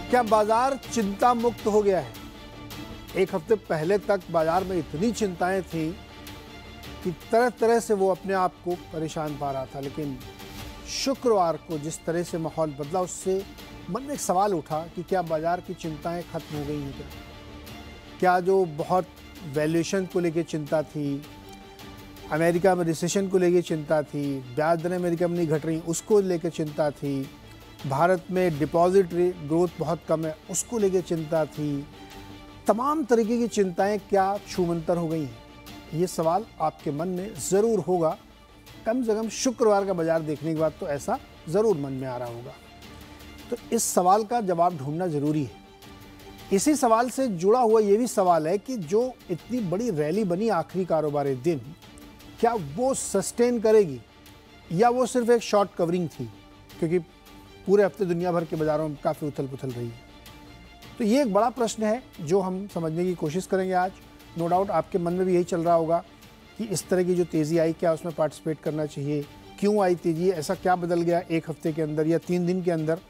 क्या बाजार चिंता मुक्त हो गया है? एक हफ्ते पहले तक बाजार में इतनी चिंताएं थी कि तरह तरह से वो अपने आप को परेशान पा रहा था, लेकिन शुक्रवार को जिस तरह से माहौल बदला उससे मन में एक सवाल उठा कि क्या बाजार की चिंताएं खत्म हो गई हैं? क्या जो बहुत वैल्यूएशन को लेकर चिंता थी, अमेरिका में रिसेशन को लेकर चिंता थी, ब्याज दरें अमेरिका में नहीं घट रही उसको लेकर चिंता थी, भारत में डिपॉजिट ग्रोथ बहुत कम है उसको लेकर चिंता थी, तमाम तरीके की चिंताएं क्या छूमंतर हो गई हैं? ये सवाल आपके मन में ज़रूर होगा। कम से कम शुक्रवार का बाजार देखने के बाद तो ऐसा ज़रूर मन में आ रहा होगा। तो इस सवाल का जवाब ढूंढना ज़रूरी है। इसी सवाल से जुड़ा हुआ ये भी सवाल है कि जो इतनी बड़ी रैली बनी आखिरी कारोबारी दिन, क्या वो सस्टेन करेगी या वो सिर्फ एक शॉर्ट कवरिंग थी, क्योंकि पूरे हफ्ते दुनिया भर के बाज़ारों में काफ़ी उथल पुथल रही है। तो ये एक बड़ा प्रश्न है जो हम समझने की कोशिश करेंगे आज। नो डाउट आपके मन में भी यही चल रहा होगा कि इस तरह की जो तेज़ी आई, क्या उसमें पार्टिसिपेट करना चाहिए, क्यों आई तेज़ी, ऐसा क्या बदल गया एक हफ्ते के अंदर या 3 दिन के अंदर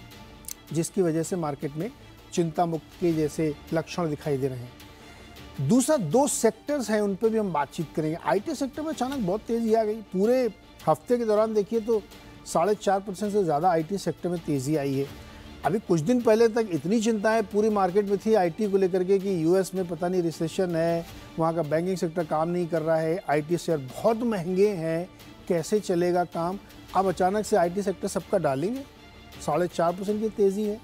जिसकी वजह से मार्केट में चिंता मुक्त के जैसे लक्षण दिखाई दे रहे हैं। दूसरा 2 सेक्टर्स हैं, उन पर भी हम बातचीत करेंगे। आईटी सेक्टर में अचानक बहुत तेज़ी आ गई। पूरे हफ्ते के दौरान देखिए तो 4.5% से ज़्यादा आईटी सेक्टर में तेज़ी आई है। अभी कुछ दिन पहले तक इतनी चिंताएं पूरी मार्केट में थी आईटी को लेकर के कि यूएस में पता नहीं रिसेशन है, वहाँ का बैंकिंग सेक्टर काम नहीं कर रहा है, आईटी शेयर बहुत महंगे हैं, कैसे चलेगा काम। अब अचानक से आईटी सेक्टर सबका डालेंगे, 4.5% की तेज़ी है।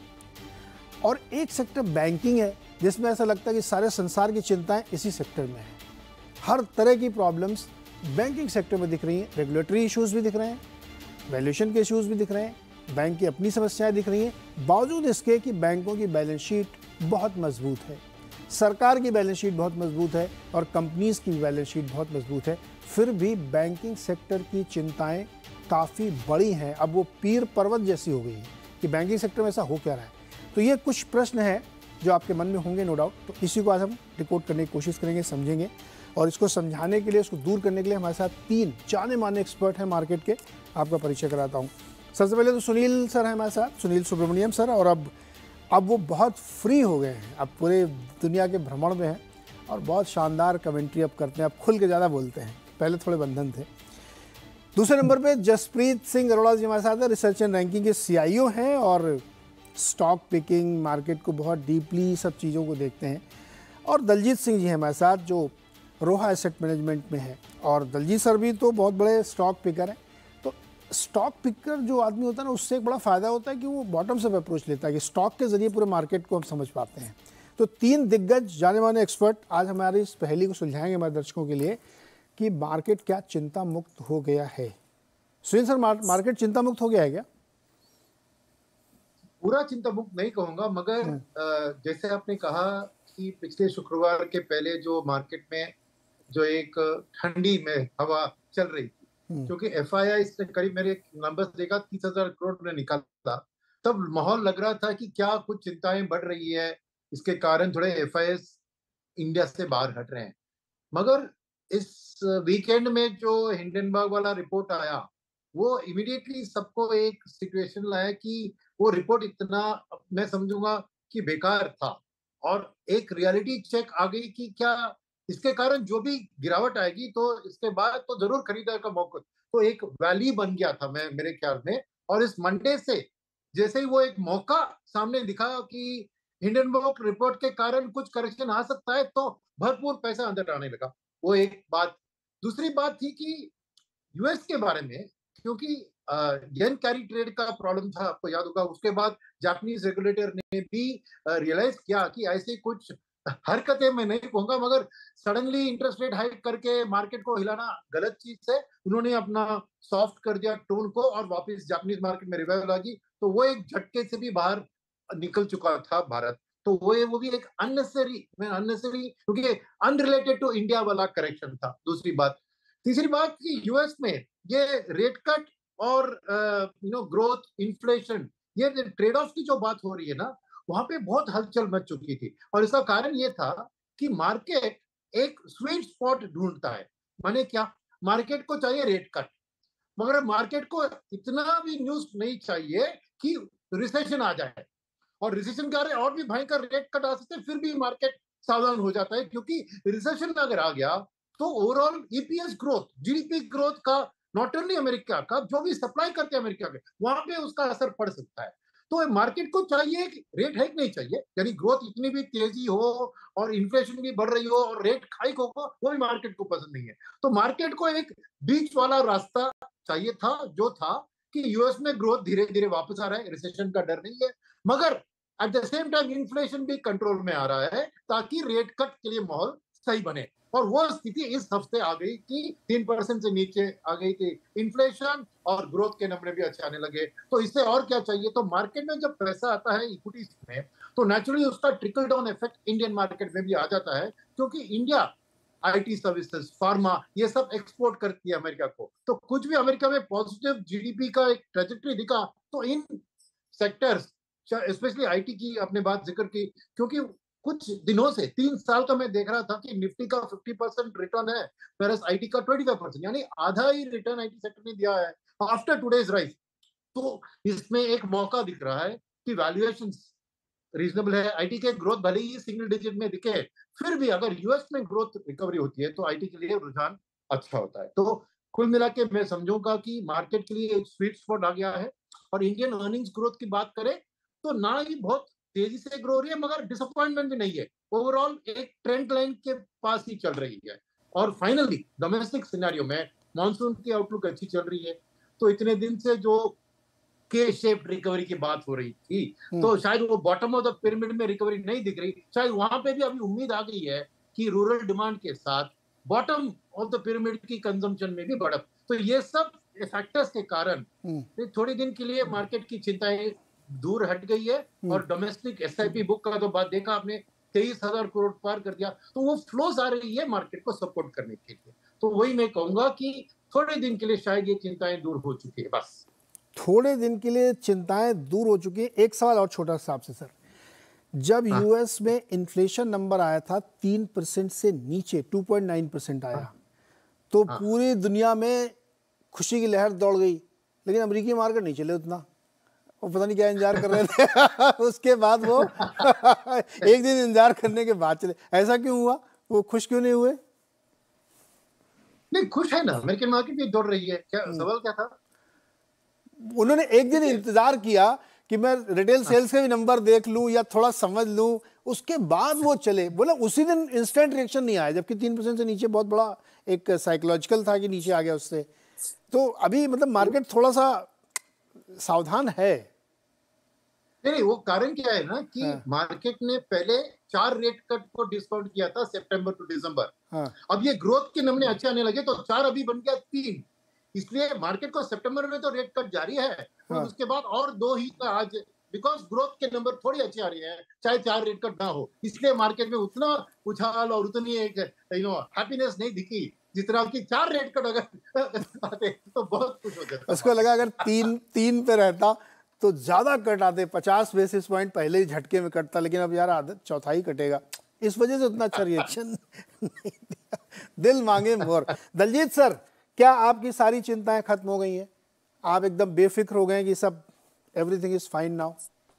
और एक सेक्टर बैंकिंग है जिसमें ऐसा लगता है कि सारे संसार की चिंताएं इसी सेक्टर में है। हर तरह की प्रॉब्लम्स बैंकिंग सेक्टर में दिख रही हैं। रेगुलेटरी इश्यूज़ भी दिख रहे हैं, वैल्यूएशन के इश्यूज़ भी दिख रहे हैं, बैंक की अपनी समस्याएं दिख रही हैं। बावजूद इसके कि बैंकों की बैलेंस शीट बहुत मजबूत है, सरकार की बैलेंस शीट बहुत मजबूत है और कंपनीज़ की बैलेंस शीट बहुत मजबूत है, फिर भी बैंकिंग सेक्टर की चिंताएं काफ़ी बड़ी हैं। अब वो पीर पर्वत जैसी हो गई है कि बैंकिंग सेक्टर में ऐसा हो क्या रहा है। तो ये कुछ प्रश्न हैं जो आपके मन में होंगे नो डाउट। तो इसी को आज हम डिकोड करने की कोशिश करेंगे, समझेंगे। और इसको समझाने के लिए, इसको दूर करने के लिए हमारे साथ 3 जाने माने एक्सपर्ट हैं मार्केट के। आपका परिचय कराता हूँ। सबसे पहले तो सुनील सर हैं हमारे साथ, सुनील सुब्रमण्यम सर। और अब वो बहुत फ्री हो गए हैं, अब पूरे दुनिया के भ्रमण में हैं और बहुत शानदार कमेंट्री अब करते हैं, अब खुल के ज़्यादा बोलते हैं, पहले थोड़े बंधन थे। दूसरे नंबर पे जसप्रीत सिंह अरोड़ा जी हमारे साथ हैं, रिसर्च एंड रैंकिंग के CIO हैं और स्टॉक पिकिंग, मार्केट को बहुत डीपली सब चीज़ों को देखते हैं। और दलजीत सिंह जी हैं हमारे साथ जो रोहा एसेट मैनेजमेंट में है। और दलजीत सर भी तो बहुत बड़े स्टॉक पिकर हैं। तो स्टॉक पिकर जो आदमी होता है ना, उससे एक बड़ा फ़ायदा होता है कि वो बॉटम से अप्रोच लेता है कि स्टॉक के ज़रिए पूरे मार्केट को हम समझ पाते हैं। तो 3 दिग्गज जाने माने एक्सपर्ट आज हमारी इस पहेली को सुलझाएंगे हमारे दर्शकों के लिए कि मार्केट क्या चिंता मुक्त हो गया है। सुनील सर, मार्केट चिंता मुक्त हो गया है क्या? पूरा चिंता मुक्त नहीं कहूंगा, मगर जैसे आपने कहा कि पिछले शुक्रवार के पहले जो मार्केट में जो एक ठंडी में हवा चल रही थी, क्योंकि FII इसने करीब मेरे नंबर देखा 30,000 करोड़ में निकाला, तब माहौल लग रहा था कि क्या कुछ चिंताएं बढ़ रही है, इसके कारण थोड़े FIIs इंडिया से बाहर हट रहे हैं। मगर इस वीकेंड में जो हिंडनबर्ग वाला रिपोर्ट आया, वो इमीडिएटली सबको एक सिचुएशन लाया कि वो रिपोर्ट इतना, मैं समझूंगा कि बेकार था। और एक रियलिटी चेक आ गई कि क्या इसके कारण जो भी गिरावट आएगी तो इसके बाद तो जरूर खरीदार का मौका, तो एक वैली बन गया था मेरे ख्याल में। और इस मंडे से जैसे ही वो एक मौका सामने दिखा कि हिंडनबर्ग रिपोर्ट के कारण कुछ करेक्शन आ सकता है, तो भरपूर पैसा अंदर आने लगा। वो एक बात। दूसरी बात थी कि यूएस के बारे में, क्योंकि येन कैरी ट्रेड का प्रॉब्लम था, आपको याद होगा। उसके बाद जापानीज रेगुलेटर ने भी रियलाइज किया कि ऐसे कुछ हरकतें, मैं नहीं कहूंगा, मगर सडनली इंटरेस्ट रेट हाइक करके मार्केट को हिलाना गलत चीज है। उन्होंने अपना सॉफ्ट कर दिया टोन को और वापस जापानीज मार्केट में रिवाइवल आ गई, तो वो एक झटके से भी बाहर निकल चुका था भारत। तो वो भी एक अननेसेसरी क्योंकि अनरिलेटेड टू इंडिया वाला करेक्शन था। दूसरी बात। तीसरी बात कि यूएस में ये रेट कट और ग्रोथ, इन्फ्लेशन, ये ट्रेड ऑफ की जो बात हो रही है ना, वहां पे बहुत हलचल मच चुकी थी। और इसका कारण ये था कि मार्केट एक स्वीट स्पॉट ढूंढता है। माने क्या? मार्केट को चाहिए रेट कट, मगर मार्केट को इतना भी न्यूज नहीं चाहिए कि रिसेशन आ जाए। और रिसेशन के आ रहे और भी भयंकर रेट कट आ सकते हैं, फिर भी मार्केट सावधान हो जाता है, क्योंकि रिसेशन अगर आ गया तो overall EPS growth, GDP growth का, नॉट ओनली अमेरिका का, जो भी सप्लाई करते हैं अमेरिका के, वहां पे उसका असर पड़ सकता है। तो मार्केट को चाहिए कि रेट हाइक नहीं चाहिए, यानी ग्रोथ इतनी भी तेजी हो और इन्फ्लेशन भी बढ़ रही हो और रेट हाइक हो, वो भी मार्केट को पसंद नहीं है। तो मार्केट को एक बीच वाला रास्ता चाहिए था, जो था कि यूएस में ग्रोथ धीरे धीरे वापस आ रहा है, रिसेशन का डर नहीं है, मगर at the same time inflation भी कंट्रोल में आ रहा है, ताकि रेट कट के लिए माहौल सही बने। और वो स्थिति इस हफ्ते आ गई कि 3% से नीचे आ गई थी इन्फ्लेशन, और ग्रोथ के नंबर भी अच्छे आने लगे। तो इससे और क्या चाहिए? तो मार्केट में जब पैसा आता है इक्विटीज में, तो नेचुरली उसका trickle down effect Indian market में भी आ जाता है, क्योंकि इंडिया आईटी सर्विसेज, फार्मा, ये सब एक्सपोर्ट करती है अमेरिका को। तो कुछ भी अमेरिका में पॉजिटिव जीडीपी का एक ट्रेजेक्टरी दिखा, तो इन सेक्टर्स, स्पेशली आईटी की आपने बात जिक्र की, क्योंकि कुछ दिनों से 3 साल का मैं देख रहा था कि निफ्टी का 50% रिटर्न है, वेरएस आईटी का 25%, यानी आधा ही रिटर्न आईटी सेक्टर ने दिया है आफ्टर टुडेज राइज। तो इसमें एक मौका दिख रहा है कि वैल्यूएशन रीजनेबल है। आईटी के ग्रोथ भले ही सिंगल डिजिट में दिखे, फिर भी अगर यूएस में ग्रोथ रिकवरी होती है तो आईटी के लिए रुझान अच्छा होता है। तो कुल मिला के मैं समझूंगा कि मार्केट के लिए एक स्वीट स्पॉट आ गया है। और इंडियन अर्निंग्स ग्रोथ की बात करें तो ना ही बहुत तेजी से ग्रो रही है, मगर डिसअपॉइंटमेंट भी नहीं है, ओवरऑल एक ट्रेंड लाइन के पास ही चल रही है। और फाइनली डोमेस्टिक सिनेरियो में मानसून की आउटलुक अच्छी चल रही है। तो इतने दिन से जो के शेप रिकवरी की बात हो रही थी, तो शायद वो बॉटम ऑफ द पिरामिड में रिकवरी नहीं दिख रही, शायद वहां पे भी अभी उम्मीद आ गई है कि रूरल डिमांड के साथ बॉटम ऑफ द पिरामिड की कंजम्पशन में भी बढ़त। तो ये सब फैक्टर्स के कारण थोड़ी दिन के लिए मार्केट की चिंताएं दूर हट गई है। और डोमेस्टिक एसआईपी बुक का तो बात देखा आपने, 23,000 करोड़ पार कर दिया, तो वो फ्लोज आ रही है मार्केट को सपोर्ट करने के लिए। तो वही मैं कहूंगा कि थोड़े दिन के लिए शायद ये चिंताएं दूर हो चुकी है। बस थोड़े दिन के लिए चिंताएं दूर हो चुकी है। एक सवाल और छोटा सा आपसे सर, जब यूएस में इन्फ्लेशन नंबर आया था 3% से नीचे 2.9% आया, तो पूरी दुनिया में खुशी की लहर दौड़ गई, लेकिन अमेरिकी मार्केट नहीं चले उतना, वो पता नहीं क्या इंतजार कर रहे थे उसके बाद वो एक दिन इंतजार करने के बाद चले। ऐसा क्यों हुआ? वो खुश क्यों नहीं हुए? नहीं, खुश है ना, अमेरिकन मार्केट भी दौड़ रही है। क्या सवाल क्या था? उन्होंने एक दिन इंतजार किया कि मैं रिटेल सेल्स के भी नंबर देख लूं या थोड़ा समझ लूं, उसके बाद वो चले। बोला उसी दिन इंस्टेंट रिएक्शन नहीं आया, जबकि 3% से नीचे बहुत बड़ा एक साइकोलॉजिकल था कि नीचे आ गया उससे। तो अभी मतलब मार्केट थोड़ा सा सावधान है। नहीं, वो कारण क्या है ना कि मार्केट ने पहले 4 रेट कट को डिस्काउंट किया था सितंबर टू दिसंबर। अब ये ग्रोथ के नंबर अच्छे आने लगे, तो 4 अभी बन गया 3, इसलिए मार्केट को सितंबर में तो रेट कट जारी है, और उसके बाद और 2 ही का आज, बिकॉज ग्रोथ के नंबर थोड़ी अच्छे आ रही है, चाहे 4 रेट कट ना हो, इसलिए मार्केट में उतना उछाल और उतनी एक हैप्पीनेस नहीं दिखी जितना कि 4 रेट कट अगर आते तो बहुत खुश हो जाता। उसको लगा अगर 3 पे रहता तो ज्यादा कट आते, 50 बेसिस पॉइंट पहले ही झटके में कटता, लेकिन अब यार आधा चौथाई कटेगा, इस वजह से उतना अच्छा रिएक्शन नहीं दिया। दिल मांगे मोर। दलजीत सर, क्या आपकी सारी चिंताएं खत्म हो गई हैं? आप एकदम बेफिक्र हो गए कि सब everything is fine now?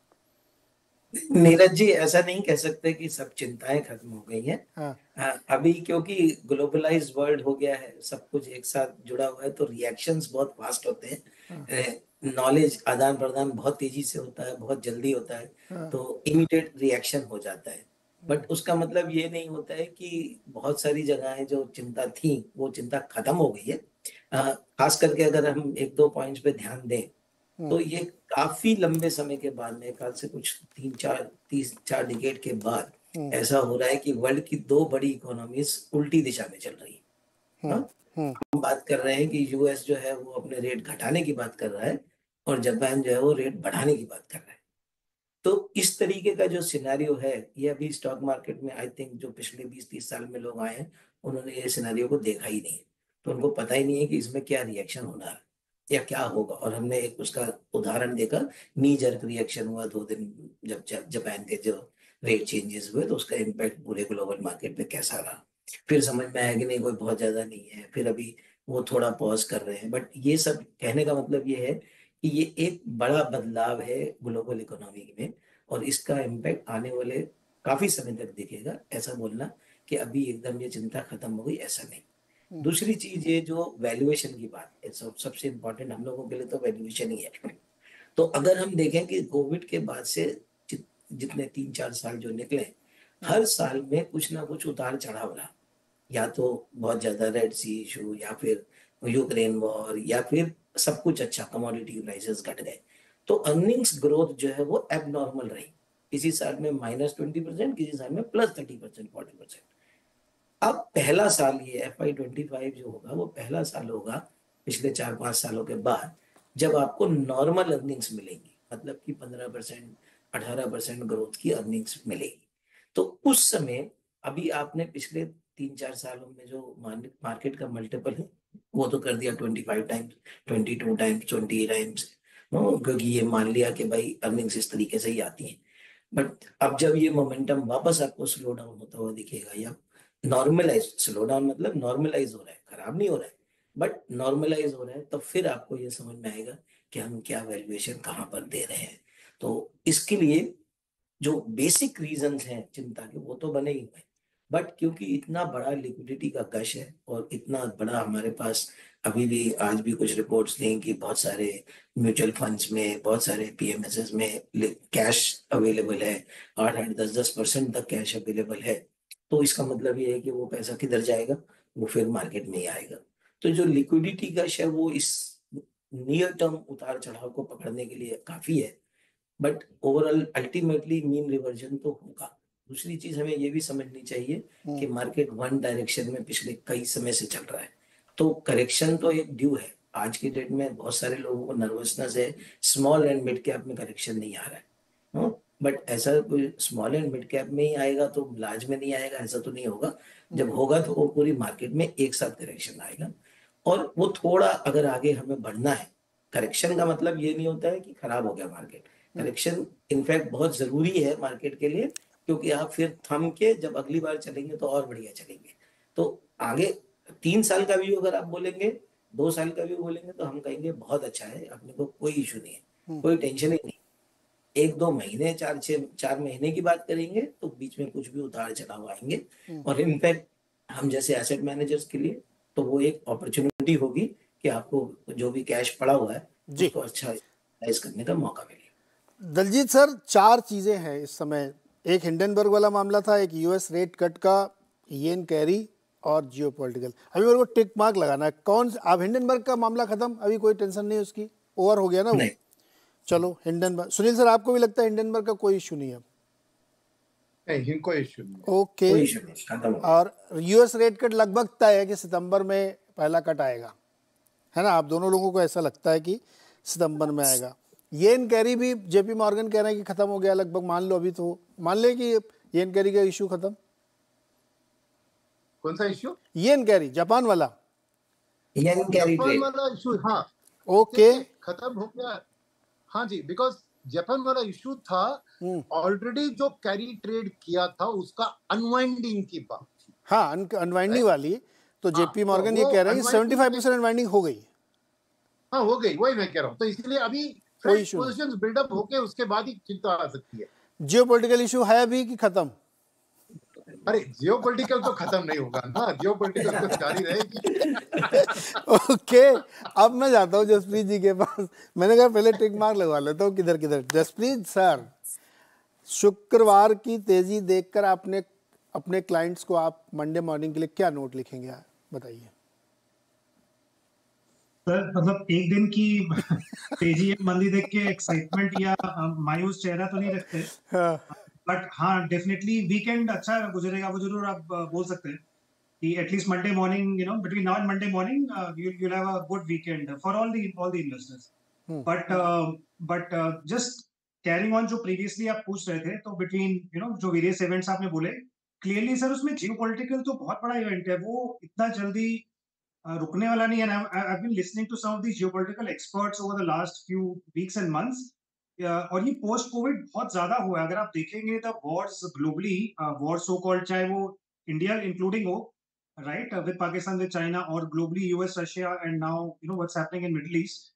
Neeraj ji, ऐसा नहीं कह सकते कि सब चिंताएं खत्म हो गई हैं। अभी क्योंकि ग्लोबलाइज्ड वर्ल्ड हो गया है, सब कुछ एक साथ जुड़ा हुआ है, तो रिएक्शंस बहुत फास्ट होते हैं। नॉलेज आदान प्रदान बहुत तेजी से होता है, बहुत जल्दी होता है, तो इमीडिएट रिएक्शन हो जाता है। बट उसका मतलब ये नहीं होता है कि बहुत सारी जगहें जो चिंता थी वो चिंता खत्म हो गई है। खास करके अगर हम 1-2 पॉइंट्स पे ध्यान दें तो ये काफी लंबे समय के बाद, मेरे ख्याल से कुछ 3-4 डिकेड के बाद ऐसा हो रहा है कि वर्ल्ड की 2 बड़ी इकोनॉमीज उल्टी दिशा में चल रही है। हम बात कर रहे हैं कि यूएस जो है वो अपने रेट घटाने की बात कर रहा है और जापान जो है वो रेट बढ़ाने की बात कर रहा है। तो इस तरीके का जो सिनेरियो है, ये अभी स्टॉक मार्केट में आई थिंक जो पिछले 20-30 साल में लोग आए हैं उन्होंने ये सिनेरियो को देखा ही नहीं, तो उनको पता ही नहीं है कि इसमें क्या रिएक्शन होना है या क्या होगा। और हमने एक उसका उदाहरण देखा, नी जर्क रिएक्शन हुआ 2 दिन जब जापान के जो रेट चेंजेस हुए, तो उसका इम्पैक्ट पूरे ग्लोबल मार्केट पे कैसा रहा। फिर समझ में आया कि नहीं, कोई बहुत ज्यादा नहीं है, फिर अभी वो थोड़ा पॉज कर रहे हैं। बट ये सब कहने का मतलब ये है कि ये एक बड़ा बदलाव है ग्लोबल इकोनॉमी में, और इसका इम्पैक्ट आने वाले काफी समय तक दिखेगा। ऐसा बोलना कि अभी एकदम ये चिंता खत्म हो गई, ऐसा नहीं। दूसरी चीज ये जो वैल्यूएशन की बात है, सबसे इम्पोर्टेंट हम लोगों के लिए तो वैल्यूएशन ही है। तो अगर हम देखें कि कोविड के बाद से जितने 3-4 साल जो निकले, हर साल में कुछ ना कुछ उतार चढ़ाव रहा, या तो बहुत ज्यादा रेड सी इशू, या फिर यूक्रेन वॉर, या फिर सब कुछ अच्छा, कमोडिटी प्राइसेस घट गए, तो अर्निंग्स ग्रोथ जो है वो एबनॉर्मल रही। किसी साल में -20%, किसी साल में +30%, 40%। अब पहला साल ये FY25 जो होगा वो पहला साल होगा पिछले 4-5 सालों के बाद जब आपको नॉर्मल अर्निंग्स मिलेंगी, मतलब कि 15%, 18% ग्रोथ की अर्निंग्स मिलेगी। तो उस समय अभी आपने पिछले 3-4 सालों में जो मार्केट का मल्टीपल है वो तो कर दिया 25 टाइम्स, 22 टाइम्स, 20 टाइम्स, क्योंकि ये मान लिया कि भाई अर्निंग्स इस तरीके से ही आती हैं। बट अब जब ये मोमेंटम वापस आपको स्लो डाउन होता हुआ दिखेगा, या नॉर्मलाइज, स्लो डाउन मतलब नॉर्मलाइज हो रहा है, खराब नहीं हो रहा है बट नॉर्मलाइज हो रहा है, तब फिर आपको ये समझ में आएगा कि हम क्या वैल्यूएशन कहाँ पर दे रहे हैं। तो इसके लिए जो बेसिक रीजंस हैं चिंता के वो तो बने ही हुए, बट क्योंकि इतना बड़ा लिक्विडिटी का गश है और इतना बड़ा हमारे पास अभी भी, आज भी कुछ रिपोर्ट्स दी कि बहुत सारे म्यूचुअल फंड्स में, बहुत सारे PMSs में कैश अवेलेबल है, 8-10% तक कैश अवेलेबल है। तो इसका मतलब ये है कि वो पैसा किधर जाएगा, वो फिर मार्केट में ही आएगा। तो जो लिक्विडिटी गश है वो इस नियर टर्म उतार चढ़ाव को पकड़ने के लिए काफी है, but overall ultimately mean reversion तो होगा। दूसरी चीज हमें ये भी समझनी चाहिए कि मार्केट वन डायरेक्शन में पिछले कई समय से चल रहा है, तो करेक्शन तो एक ड्यू है। आज की डेट में बहुत सारे लोगों को नर्वसनेस है, स्मॉल एंड मिड कैप में करेक्शन नहीं आ रहा है, बट ऐसा कोई स्मॉल एंड मिड कैप में ही आएगा तो लार्ज में नहीं आएगा, ऐसा तो नहीं होगा। जब होगा तो वो पूरी मार्केट में एक साथ करेक्शन आएगा, और वो थोड़ा अगर आगे हमें बढ़ना है, करेक्शन का मतलब ये नहीं होता है कि खराब हो गया मार्केट। करेक्शन इनफैक्ट बहुत जरूरी है मार्केट के लिए, क्योंकि आप फिर थम के जब अगली बार चलेंगे तो और बढ़िया चलेंगे। तो आगे 3 साल का व्यू अगर आप बोलेंगे, 2 साल का व्यू बोलेंगे, तो हम कहेंगे बहुत अच्छा है, अपने को कोई इशू नहीं है, कोई टेंशन ही नहीं। 1-2 महीने, 4 महीने की बात करेंगे तो बीच में कुछ भी उतार चढ़ाव आएंगे, और इनफैक्ट हम जैसे एसेट मैनेजर्स के लिए तो वो एक अपॉर्चुनिटी होगी कि आपको जो भी कैश पड़ा हुआ है उसको अच्छा यूटिलाइज करने का मौका मिले। दलजीत सर, 4 चीज़ें हैं इस समय। एक हिंडनबर्ग वाला मामला था, एक US रेट कट का, येन कैरी और जियोपॉलिटिकल। अभी मेरे को टिक मार्क लगाना है कौन। अब हिंडनबर्ग का मामला खत्म, अभी कोई टेंशन नहीं उसकी, ओवर हो गया ना वो। चलो हिंडनबर्ग, सुनील सर आपको भी लगता है हिंडनबर्ग का कोई इशू नहीं है? नहीं, कोई इशू नहीं। ओके। और US रेट कट लगभग तय है कि सितंबर में पहला कट आएगा, है ना? आप दोनों लोगों को ऐसा लगता है कि सितंबर में आएगा। येन कैरी भी JP मॉर्गन कह रहे हैं कि खत्म हो गया लगभग, मान लो अभी तो मान ले कि येन कैरी का इशू खत्म। कौन सा इशू? येन कैरी, जापान वाला। जापान वाला इशू, हाँ ओके, खत्म हो गया। हाँ जी, बिकॉज जापान वाला इशू था ऑलरेडी, जो कैरी ट्रेड किया था उसका अनवाइंडिंग की बात थी। हाँ, अनवाइंडिंग वाली। तो JP मॉर्गन ये कह रहे हैं कि 75% अनवाइंडिंग हो गई। हाँ हो गई, वही मैं कह रहा हूँ। तो इसलिए अभी फ्रेश पोजीशंस बिल्डअप होके उसके बाद ही चिंता आ सकती है। जियोपॉलिटिकल इशू है अभी कि खत्म? अरे जियोपॉलिटिकल तो खत्म नहीं होगा ना, जियोपॉलिटिकल तो जारी रहेगी। ओके, अब मैं जाता हूँ जसप्रीत जी के पास। मैंने कहा पहले टिक मार्क लगवा लेता हूँ किधर किधर। जसप्रीत सर, शुक्रवार की तेजी देखकर आपने अपने क्लाइंट्स को आप मंडे मॉर्निंग के लिए क्या नोट लिखेंगे, बताइए। सर मतलब एक दिन की तेजी या मंदी देख के एक्साइटमेंट या मायूस चेहरा तो नहीं रखते, बट हाँ डेफिनेटली वीकेंड अच्छा गुजरेगा वो जरूर आप बोल सकते हैं कि at least Monday morning, you know, between now and Monday morning you'll have a good weekend for all the investors. But just carrying on जो previously आप पूछ रहे थे, तो between you know जो various events आपने बोले, clearly सर उसमें geopolitical तो बहुत बड़ा event है, वो इतना जल्दी रुकने वाला नहीं है। I've been listening to some of these geopolitical experts over the last few weeks and months, और ये पोस्ट कोविड बहुत ज्यादा हुआ है। अगर आप देखेंगे the wars globally, war so called, चाहे वो इंडिया इंक्लूडिंग हो, right, with Pakistan, with China, और globally US, Russia, and now you know what's happening in Middle East,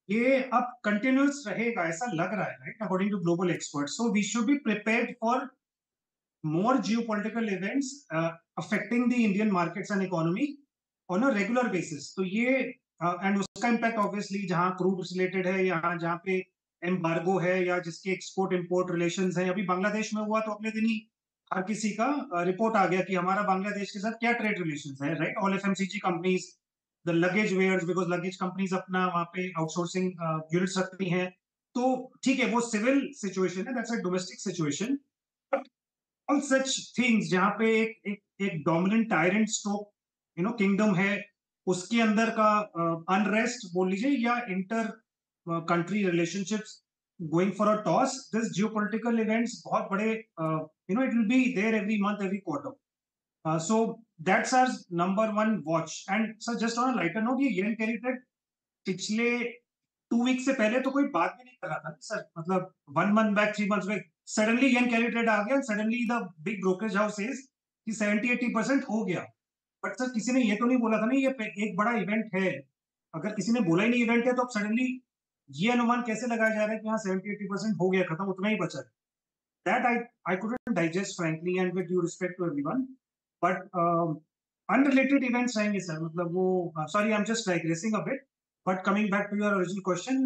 ये अब कंटिन्यूस रहेगा ऐसा लग रहा है, right, according to global experts. So we should be prepared for more geopolitical events affecting the Indian markets and economy on a regular basis. तो ये and उसका impact obviously जहाँ crude related है, यहाँ जहाँ पे embargo है या जिसके export import relations हैं, अभी बांग्लादेश में हुआ तो अगले दिन ही हर किसी का रिपोर्ट आ गया कि हमारा बांग्लादेश के साथ क्या ट्रेड रिलेशंस है, right. All FMCG companies, the luggage wares, because luggage companies अपना वहाँ पे आउटसोर्सिंग यूनिट्स रखती हैं. तो ठीक है, वो सिविल सिचुएशन है, that's a domestic situation. All such things जहाँ पे एक डोमिनेंट टायरेंट स्ट्रोक किंगडम है, उसके अंदर का अनरेस्ट बोल लीजिए या inter country relationships going for a toss, this geopolitical events बहुत बड़े it will be there every month, every quarter. So that's our number one watch. And sir just on a lighter note, ये yen carry trade पिछले 2 week से पहले तो कोई बात भी नहीं कर रहा था सर, मतलब 1 month back, 3 months back suddenly yen carry trade आ गया, suddenly the big brokerage house says कि 70-80% हो गया. बट सर किसी ने ये तो नहीं बोला था ना ये एक बड़ा इवेंट है. अगर किसी ने बोला ही नहीं इवेंट है तो अब सडनली ये अनुमान कैसे लगाया जा रहा है कि हाँ 70-80% हो गया, खत्म, उतना ही बचा है. That I couldn't digest frankly and with due respect to everyone. But unrelated events रहेंगे सर, मतलब वो sorry I am just digressing a bit. But coming back to your original question,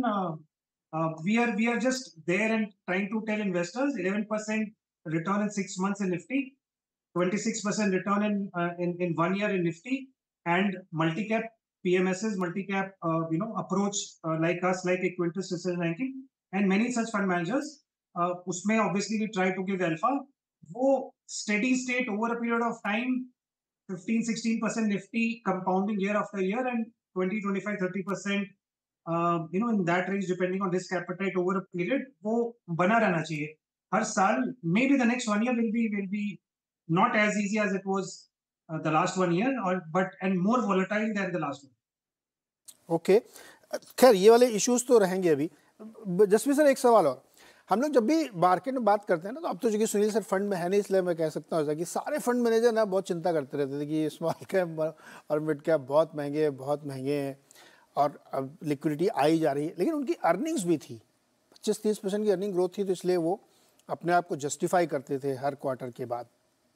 we are just there and trying to tell investors 11% return in 6 months in Nifty, 26% return in 1 year in Nifty, and multi-cap PMSs, multi-cap approach like us, like Equintus, ranking, and many such fund managers. उसमें obviously we try to give alpha. वो steady state over a period of time, 15-16% Nifty compounding year after year, and 20-25-30% in that range depending on risk appetite over a period, वो बना रहना चाहिए हर साल. maybe the next 1 year will be not as easy as it was the last 1 year, and more volatile than the last one. Okay, खैर ये वाले issues तो रहेंगे अभी. जसवीर सर, एक सवाल और. हम लोग जब भी मार्केट में बात करते हैं ना, तो अब तो चूंकि सुनील सर फंड में है नहीं, इसलिए मैं कह सकता हूँ कि सारे फंड मैनेजर ना बहुत चिंता करते रहते थे कि स्मॉल कैप और मिड कैप बहुत महंगे हैं और अब लिक्विडिटी आई जा रही है. लेकिन उनकी अर्निंग्स भी थी, 25-30% की अर्निंग ग्रोथ थी, तो इसलिए वो अपने आप को जस्टिफाई करते थे हर क्वार्टर के बाद.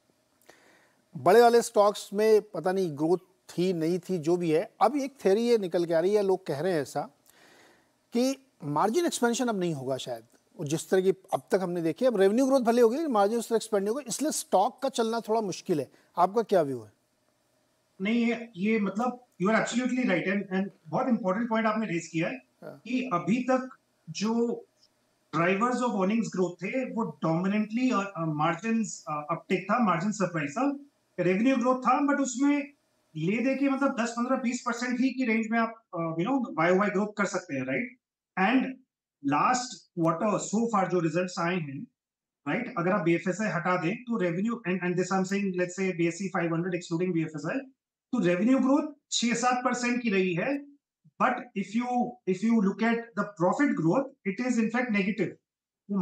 बड़े वाले स्टॉक्स में पता नहीं ग्रोथ थी नहीं थी, जो भी है. अब एक थ्योरी ये निकल के आ रही है, लोग कह रहे हैं ऐसा कि मार्जिन एक्सपेंशन अब नहीं होगा शायद, जिस तरह की अब तक हमने देखी. अब रेवेन्यू ग्रोथ भले होगी, मार्जिन उस तरह एक्सपेंड होगा, इसलिए स्टॉक का चलना थोड़ा मुश्किल है. आपका क्या व्यू है? नहीं, ये मतलब you are absolutely right, and बहुत इंपॉर्टेंट पॉइंट आपने रेज किया है कि अभी तक जो ड्राइवर्स ऑफ अर्निंग्स ग्रोथ थे वो डोमिनेंटली मार्जिन्स अपटिक था, मार्जिन सरप्राइज था. रेवेन्यू ग्रोथ था, बट उसमें ले दे के मतलब 10-15-20% ही की रेंज में आप YOY ग्रोथ कर सकते हैं, right. And last quarter so far जो रिजल्ट्स आए हैं, राइट, अगर आप BFSI हटा दें तो revenue and this I am saying let's say BSE 500 excluding BFSI, तो रेवेन्यू ग्रोथ 6-7% की रही है. But if you look at the profit growth, it is in fact negative, वो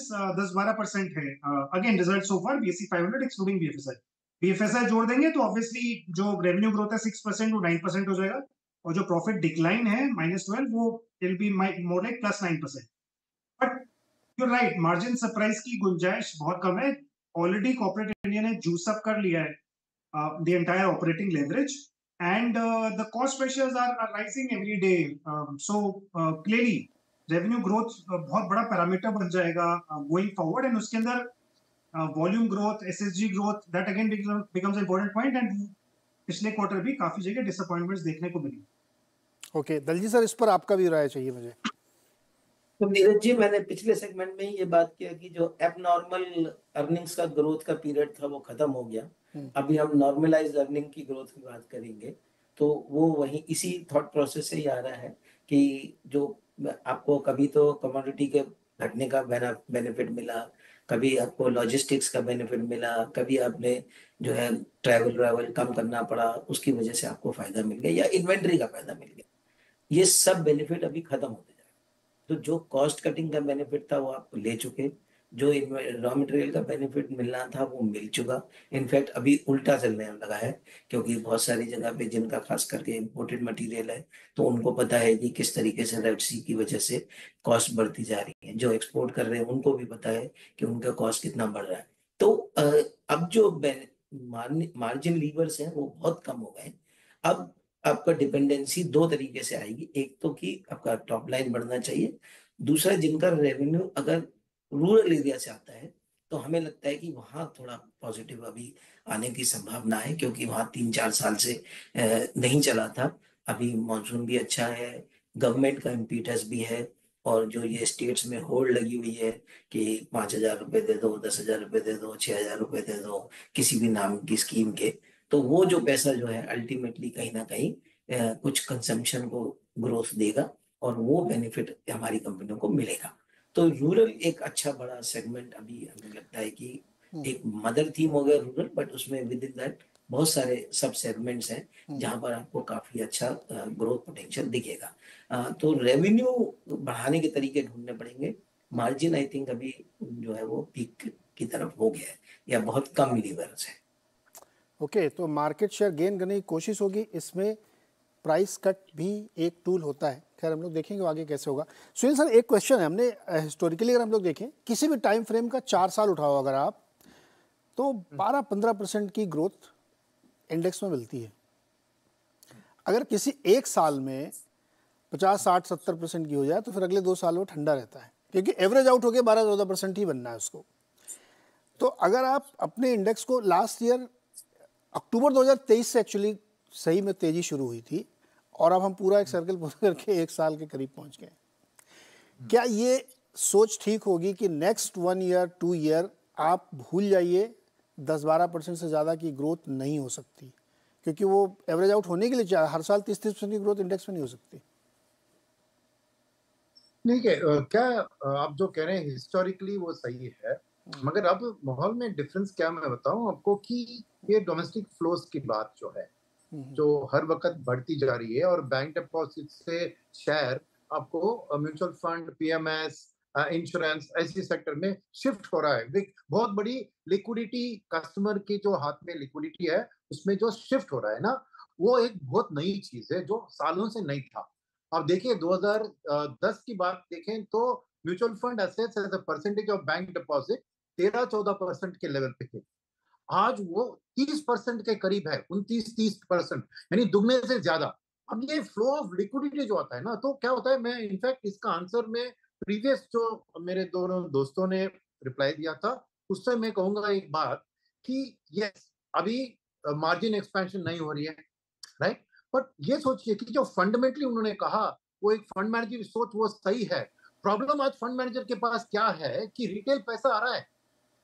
-10-12% है. Again result so far BSE 500 excluding BFSI जोड़ देंगे तो obviously जो रेवेन्यू ग्रोथ है 6% वो 9% हो जाएगा, और जो प्रॉफिट डिक्लाइन है -12, वो will be more like +9%. But you right, margin surprise की गुंजाइश बहुत कम है. ऑलरेडी कॉर्पोरेट इंडिया ने जूस अप कर लिया है the entire operating leverage, and the cost pressures are rising every day. So clearly revenue growth बहुत बड़ा पैरामीटर बन जाएगा गोइंग फॉरवर्ड, एंड उसके अंदर volume growth, SSG growth, that again becomes important point. And पिछले क्वार्टर भी काफी जगह डिसअपॉइंटमेंट्स देखने को मिली. ओके, दलजी सर, इस पर आपका भी राय चाहिए मुझे. तो नीरज जी, मैंने पिछले सेगमेंट में ही ये बात किया कि जो एबनॉर्मल अर्निंग्स का ग्रोथ का पीरियड था वो खत्म हो गया. अभी हम नॉर्मलाइज्ड अर्निंग की ग्रोथ की बात करेंगे, तो वो वही इसी थॉट प्रोसेस से ही आ रहा है कि जो आपको कभी तो कमोडिटी के घटने का बेनिफिट मिला, कभी आपको लॉजिस्टिक्स का बेनिफिट मिला, कभी आपने जो है ट्रैवल कम करना पड़ा, उसकी वजह से आपको फायदा मिल गया, या इन्वेंट्री का फायदा मिल गया. ये सब बेनिफिट अभी खत्म होते जाएगा. तो जो कॉस्ट कटिंग का बेनिफिट था वो आप ले चुके. जो रॉ मटेरियल का बेनिफिट मिलना था वो मिल चुका। इनफैक्ट अभी उल्टा चलने लगा है, क्योंकि बहुत सारी जगह पे जिनका खास करके इम्पोर्टेड मटेरियल है, तो उनको पता है कि किस तरीके से रेड सी की वजह से कॉस्ट बढ़ती जा रही है। जो एक्सपोर्ट कर रहे हैं उनको भी पता है कि उनका कॉस्ट कितना बढ़ रहा है। तो अब जो मार्जिन लीवर्स हैं वो बहुत कम हो गए हैं। अब आपका डिपेंडेंसी दो तरीके से आएगी, एक तो कि आपका टॉप लाइन बढ़ना चाहिए, दूसरा जिनका रेवेन्यू अगर रूरल एरिया से आता है तो हमें लगता है कि वहाँ थोड़ा पॉजिटिव अभी आने की संभावना है, क्योंकि वहाँ 3-4 साल से नहीं चला था। अभी मॉनसून भी अच्छा है, गवर्नमेंट का इम्पीटस भी है, और जो ये स्टेट्स में होल्ड लगी हुई है कि 5,000 रुपए दे दो, 10,000 रुपए दे दो, 6,000 रुपए दे दो, किसी भी नाम की स्कीम के, तो वो जो पैसा जो है अल्टीमेटली कहीं ना कहीं कुछ कंजम्पशन को ग्रोथ देगा, और वो बेनिफिट हमारी कंपनियों को मिलेगा। तो रूरल एक अच्छा बड़ा सेगमेंट अभी हमें लगता है कि एक मदर थीम हो गया रूरल, बट उसमें विद इन दैट बहुत सारे सब सेगमेंट्स हैं जहां पर आपको काफी अच्छा ग्रोथ पोटेंशियल दिखेगा। तो रेवेन्यू बढ़ाने के तरीके ढूंढने पड़ेंगे। मार्जिन आई थिंक अभी जो है वो पीक की तरफ हो गया है, या बहुत कम लीवर्स है। ओके, तो मार्केट शेयर गेन करने की कोशिश होगी, इसमें प्राइस कट भी एक टूल होता है। खैर हम लोग देखेंगे आगे कैसे होगा। सुनील सर, एक क्वेश्चन है, हमने हिस्टोरिकली अगर हम लोग देखें किसी भी टाइम फ्रेम का 4 साल उठाओ अगर आप, तो 12-15% की ग्रोथ इंडेक्स में मिलती है। अगर किसी एक साल में 50-60-70% की हो जाए तो फिर अगले 2 साल वो ठंडा रहता है, क्योंकि एवरेज आउट हो गया 12-14% ही बनना है उसको। तो अगर आप अपने इंडेक्स को लास्ट ईयर अक्टूबर 2023 से एक्चुअली सही में तेजी शुरू हुई थी, और अब हम पूरा एक सर्कल पूरा करके 1 साल के करीब पहुंच गए। क्या ये सोच ठीक होगी कि नेक्स्ट 1 ईयर 2 ईयर आप भूल जाइए, 10-12% से ज़्यादा की ग्रोथ नहीं हो सकती, क्योंकि वो एवरेज आउट होने के लिए हर साल 30-30% की ग्रोथ इंडेक्स में नहीं हो सकती? ठीक है, क्या आप जो कह रहे हैं हिस्टोरिकली वो सही है, मगर अब माहौल में डिफरेंस क्या मैं बताऊं आपको कि ये डोमेस्टिक फ्लोस की बात जो है, जो हर वक्त बढ़ती जा रही है, और बैंक डिपॉजिट से शेयर आपको म्यूचुअल फंड, पीएमएस, इंश्योरेंस ऐसे सेक्टर में शिफ्ट हो रहा है। बहुत बड़ी लिक्विडिटी, कस्टमर की जो हाथ में लिक्विडिटी है उसमें जो शिफ्ट हो रहा है ना, वो एक बहुत नई चीज है जो सालों से नहीं था। अब देखिए 2010 की बात देखें तो mutual fund assets as a percentage of bank deposit 13-14% के लेवल पे थे। आज वो 30% के करीब है, 29-30%, यानी दुगने से ज्यादा। अब ये फ्लो ऑफ लिक्विडिटी जो आता है ना, तो क्या होता है, मैं इनफैक्ट इसका आंसर में प्रीवियस जो मेरे दोनों दोस्तों ने रिप्लाई दिया था उससे मैं कहूंगा एक बात कि यस, अभी मार्जिन एक्सपेंशन नहीं हो रही है, राइट, बट ये सोचिए कि जो फंडामेंटली उन्होंने कहा वो एक फंड मैनेजर की सोच वो सही है। प्रॉब्लम आज फंड मैनेजर के पास क्या है कि रिटेल पैसा आ रहा है,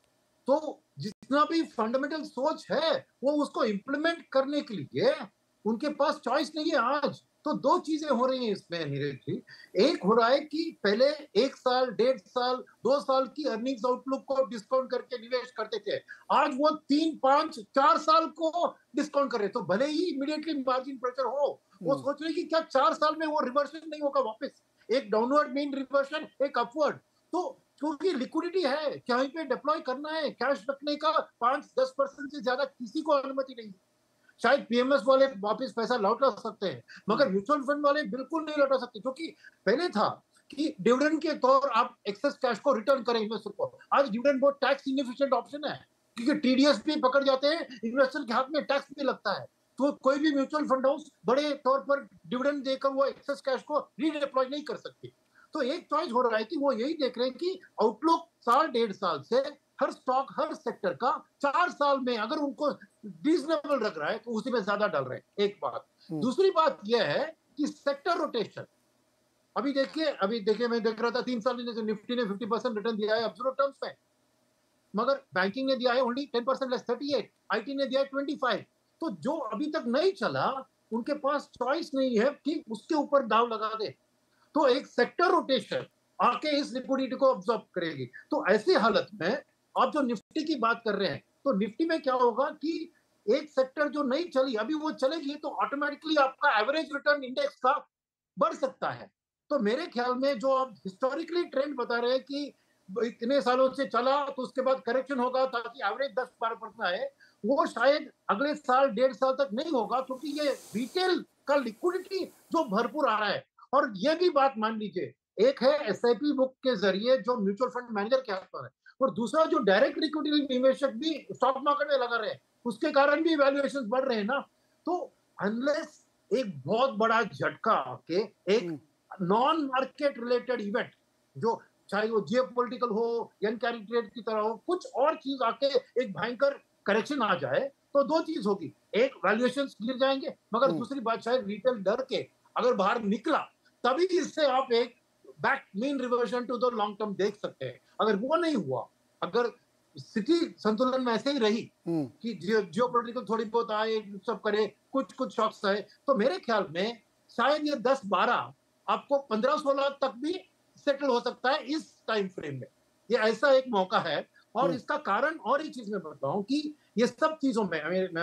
तो जितना भी फंडामेंटल सोच है वो उसको इंप्लीमेंट करने के लिए उनके पास चॉइस नहीं है आज। तो दो चीजें हो रही हैं इसमें नीरज जी। एक हो रहा है कि पहले 1 साल, 1.5 साल, 2 साल की अर्निंग्स आउटलुक को डिस्काउंट करके निवेश करते थे, आज वो 3, 5, 4 साल को डिस्काउंट कर रहे। तो भले ही इमीडिएटली मार्जिन प्रेशर हो, वो सोच रहे कि क्या 4 साल में वो रिवर्सन नहीं होगा वापस, एक डाउनवर्ड मीन रिवर्सन, एक अपवर्ड। तो क्योंकि लिक्विडिटी है, कहीं पे डिप्लॉय करना है, कैश रखने का 5-10% से ज्यादा किसी को अनुमति नहीं है। शायद पीएमएस वाले वापस पैसा लौटा सकते हैं, मगर म्यूचुअल फंड वाले बिल्कुल नहीं लौटा सकते, क्योंकि पहले था कि डिविडेंड के तौर आप एक्सेस कैश को रिटर्न करें इन्वेस्टर को। आज डिविडेंड बहुत टैक्स इनएफिशिएंट ऑप्शन है, क्योंकि टीडीएस भी पकड़ जाते हैं, इन्वेस्टर के हाथ में टैक्स भी लगता है। तो कोई भी म्यूचुअल फंड हाउस बड़े तौर पर डिविडेंड देकर वो एक्सेस कैश को रीडिप्लॉय नहीं कर सकती। तो एक चॉइस हो रहा है कि वो यही देख रहे हैं कि आउटलुक 1.5 साल से हर स्टॉक, हर सेक्टर का 4 साल में अगर उनको रीजनेबल रख रहा है तो उसी में ज्यादा डाल रहे हैं, एक बात। दूसरी बात यह है कि सेक्टर रोटेशन, अभी देखिए मैं देख रहा था 3 साल में निफ्टी ने 50% रिटर्न दिया है एब्सोल्यूट टर्म्स में, मगर बैंकिंग ने दिया है ओनली 10% लेस 38, आईटी ने दिया है 25। तो जो अभी तक नहीं चला उनके पास चॉइस नहीं है कि उसके ऊपर दाव लगा दे। तो एक सेक्टर रोटेशन आके इस लिक्विडिटी को ऑब्जॉर्ब करेगी। तो ऐसी हालत में आप जो निफ्टी की बात कर रहे हैं, तो निफ्टी में क्या होगा कि एक सेक्टर जो नहीं चली अभी वो चलेगी, तो ऑटोमेटिकली आपका एवरेज रिटर्न इंडेक्स का बढ़ सकता है। तो मेरे ख्याल में जो आप हिस्टोरिकली ट्रेंड बता रहे हैं कि इतने सालों से चला तो उसके बाद करेक्शन होगा ताकि एवरेज 10-12% आए, वो शायद अगले साल 1.5 साल तक नहीं होगा, क्योंकि ये रिटेल का लिक्विडिटी जो भरपूर आ रहा है। और ये भी बात मान लीजिए, एक है एसआईपी बुक के जरिए जो म्यूचुअल फंड मैनेजर के हाथ पर है, और दूसरा जो डायरेक्ट लिक्विडिटी निवेशक भी स्टॉक मार्केट में लगा रहे हैं, उसके कारण भी वैल्यूएशन बढ़ रहे हैं ना। तो अनलेस एक बहुत बड़ा झटका आके एक नॉन मार्केट रिलेटेड इवेंट, जो चाहे वो जियोपॉलिटिकल हो या कैरी ट्रेड की तरह हो, कुछ और चीज आके एक भयंकर करेक्शन आ जाए, तो दो चीज होगी, एक वैल्यूएशंस गिर जाएंगे, मगर दूसरी बात शायद रिटेल डर के अगर बाहर निकला, तभी इससे आप एक back mean reversion to the long term देख सकते हैं। अगर वो नहीं हुआ, अगर स्थिति संतुलन में ऐसे ही रही कि जियोपॉलिटिकल थोड़ी बहुत आए, सब करे, कुछ कुछ शॉक्स आए, तो मेरे ख्याल में शायद ये 10-12 आपको 15-16 तक भी सेटल हो सकता है इस टाइम फ्रेम में। ये ऐसा एक मौका है। और इसका कारण और एक चीज मैं बताऊं कि ये सब चीजों में मैं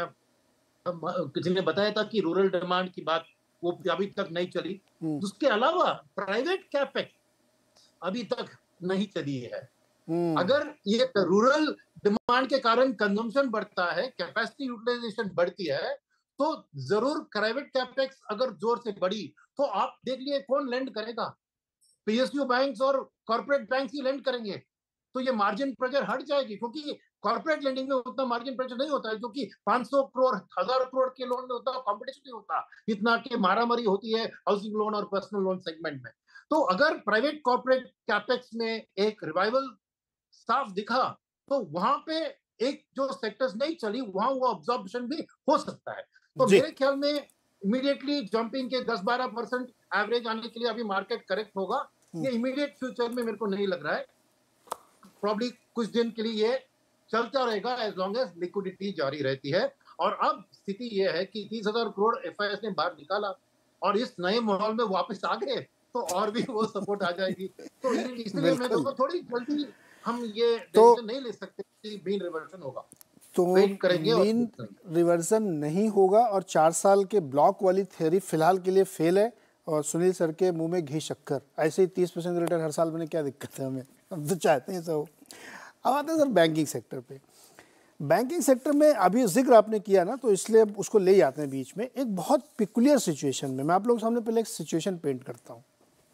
किसी ने बताया था कि रूरल डिमांड की बात वो अभी तक नहीं चली, उसके अलावा प्राइवेट कैपेक्स अभी तक नहीं चली है। अगर ये रूरल डिमांड के कारण कंजम्पशन बढ़ता है, कैपेसिटी यूटिलाइजेशन बढ़ती है, तो जरूर प्राइवेट कैपेक्स अगर जोर से बढ़ी तो आप देख लिए कौन लेंड करेगा, पीएसयू बैंक्स और कॉर्पोरेट बैंक्स ही लेंड करेंगे, तो ये मार्जिन प्रेशर हट जाएगी, क्योंकि कॉर्पोरेट लेंडिंग में उतना मार्जिन प्रेशर नहीं होता है, क्योंकि 500 करोड़ 1000 करोड़ के लोन में होता है, कॉम्पिटिशन नहीं होता इतना कि मारामारी होती है हाउसिंग लोन और पर्सनल लोन सेगमेंट में। तो अगर प्राइवेट कॉर्पोरेट कैपेक्स में एक रिवाइवल साफ दिखा, तो वहां पे एक जो सेक्टर्स नहीं चली वहां वो अब्जॉर्प्शन भी हो सकता है। तो मेरे ख्याल में इमीडिएटली जंपिंग के 10-12% एवरेज आने के लिए अभी मार्केट करेक्ट होगा, ये इमीडिएट फ्यूचर में मेरे को नहीं लग रहा है। प्रॉब्ली कुछ दिन के लिए ये चलता रहेगा एज लॉन्ग एज लिक्विडिटी जारी रहती है। और अब स्थिति ये है कि 30,000 करोड़ एफआईएस ने बाहर निकाला और इस नए माहौल में वापस आ गए, तो और भी वो सपोर्ट आ जाएगी। तो इसलिए मैं कहूँगा थोड़ी जल्दी हम ये डिसीजन नहीं ले सकते कि मीन रिवर्जन होगा, तो मीन रिवर्जन नहीं होगा। और 4 साल के ब्लॉक वाली थ्योरी फिलहाल के लिए फेल है, और सुनील सर के मुंह में घी शक्कर। ऐसे ही 30% रिटर्न हर साल बने, क्या दिक्कत है हमें, हम तो चाहते हैं सब। अब आते हैं सर बैंकिंग सेक्टर पे। बैंकिंग सेक्टर में अभी जिक्र आपने किया ना, तो इसलिए उसको ले जाते हैं बीच में। एक बहुत पिकुलियर सिचुएशन में मैं आप लोगों के सामने पहले एक सिचुएशन पेंट करता हूँ।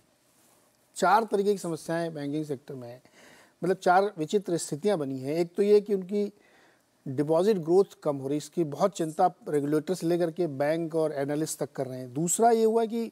4 तरीके की समस्याएं बैंकिंग सेक्टर में है, मतलब 4 विचित्र स्थितियां बनी हैं। एक तो ये कि उनकी डिपॉजिट ग्रोथ कम हो रही, इसकी बहुत चिंता रेगुलेटर से लेकर के बैंक और एनालिस्ट तक कर रहे हैं। दूसरा ये हुआ कि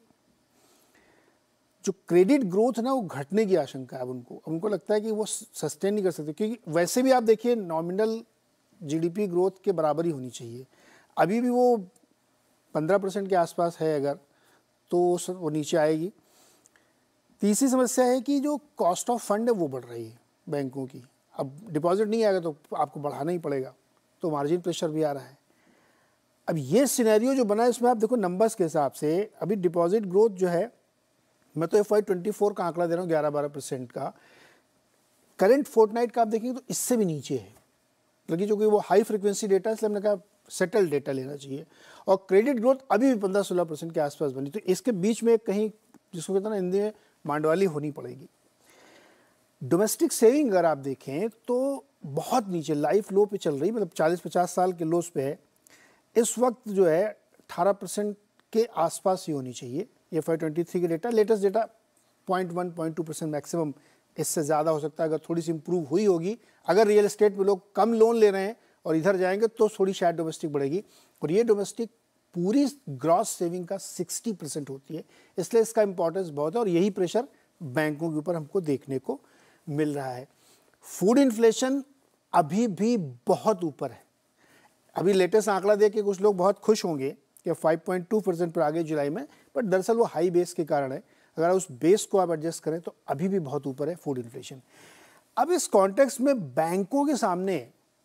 जो क्रेडिट ग्रोथ है ना, वो घटने की आशंका है। अब उनको लगता है कि वो सस्टेन नहीं कर सकते, क्योंकि वैसे भी आप देखिए नॉमिनल जीडीपी ग्रोथ के बराबर ही होनी चाहिए। अभी भी वो 15% के आसपास है, अगर तो वो नीचे आएगी। तीसरी समस्या है कि जो कॉस्ट ऑफ फंड है वो बढ़ रही है बैंकों की। अब डिपॉजिट नहीं आएगा तो आपको बढ़ाना ही पड़ेगा, तो मार्जिन प्रेशर भी आ रहा है। अब ये सिनेरियो जो बना है, इसमें आप देखो नंबर्स के हिसाब से अभी डिपॉजिट ग्रोथ जो है, मैं तो FY24 का आंकड़ा दे रहा हूँ 11-12% का। करंट फोर्टनाइट का आप देखेंगे तो इससे भी नीचे है, लेकिन जो कि वो हाई फ्रिक्वेंसी डेटा है, इसलिए हमने कहा सेटल डेटा लेना चाहिए। और क्रेडिट ग्रोथ अभी भी 15-16% के आसपास बनी, तो इसके बीच में कहीं जिसको कहते हैं ना हिंदी में मांडवाली होनी पड़ेगी। डोमेस्टिक सेविंग अगर आप देखें तो बहुत नीचे लाइफ लो पे चल रही, मतलब 40-50 साल के लोस पे है। इस वक्त जो है 18% के आसपास ही होनी चाहिए। FY23 के डेटा, लेटेस्ट डेटा 0.1-0.2% मैक्सिमम, इससे ज़्यादा हो सकता है अगर थोड़ी सी इंप्रूव हुई होगी। अगर रियल एस्टेट में लोग कम लोन ले रहे हैं और इधर जाएंगे तो थोड़ी शायद डोमेस्टिक बढ़ेगी। और ये डोमेस्टिक पूरी ग्रॉस सेविंग का 60% होती है, इसलिए इसका इंपॉर्टेंस बहुत है। और यही प्रेशर बैंकों के ऊपर हमको देखने को मिल रहा है। फूड इन्फ्लेशन अभी भी बहुत ऊपर है। अभी लेटेस्ट आंकड़ा देख के कुछ लोग बहुत खुश होंगे कि 5.2% पर आ गए जुलाई में, बट दरअसल वो हाई बेस के कारण है। अगर उस बेस को आप एडजस्ट करें तो अभी भी बहुत ऊपर है फूड इन्फ्लेशन। अब इस कॉन्टेक्स्ट में बैंकों के सामने,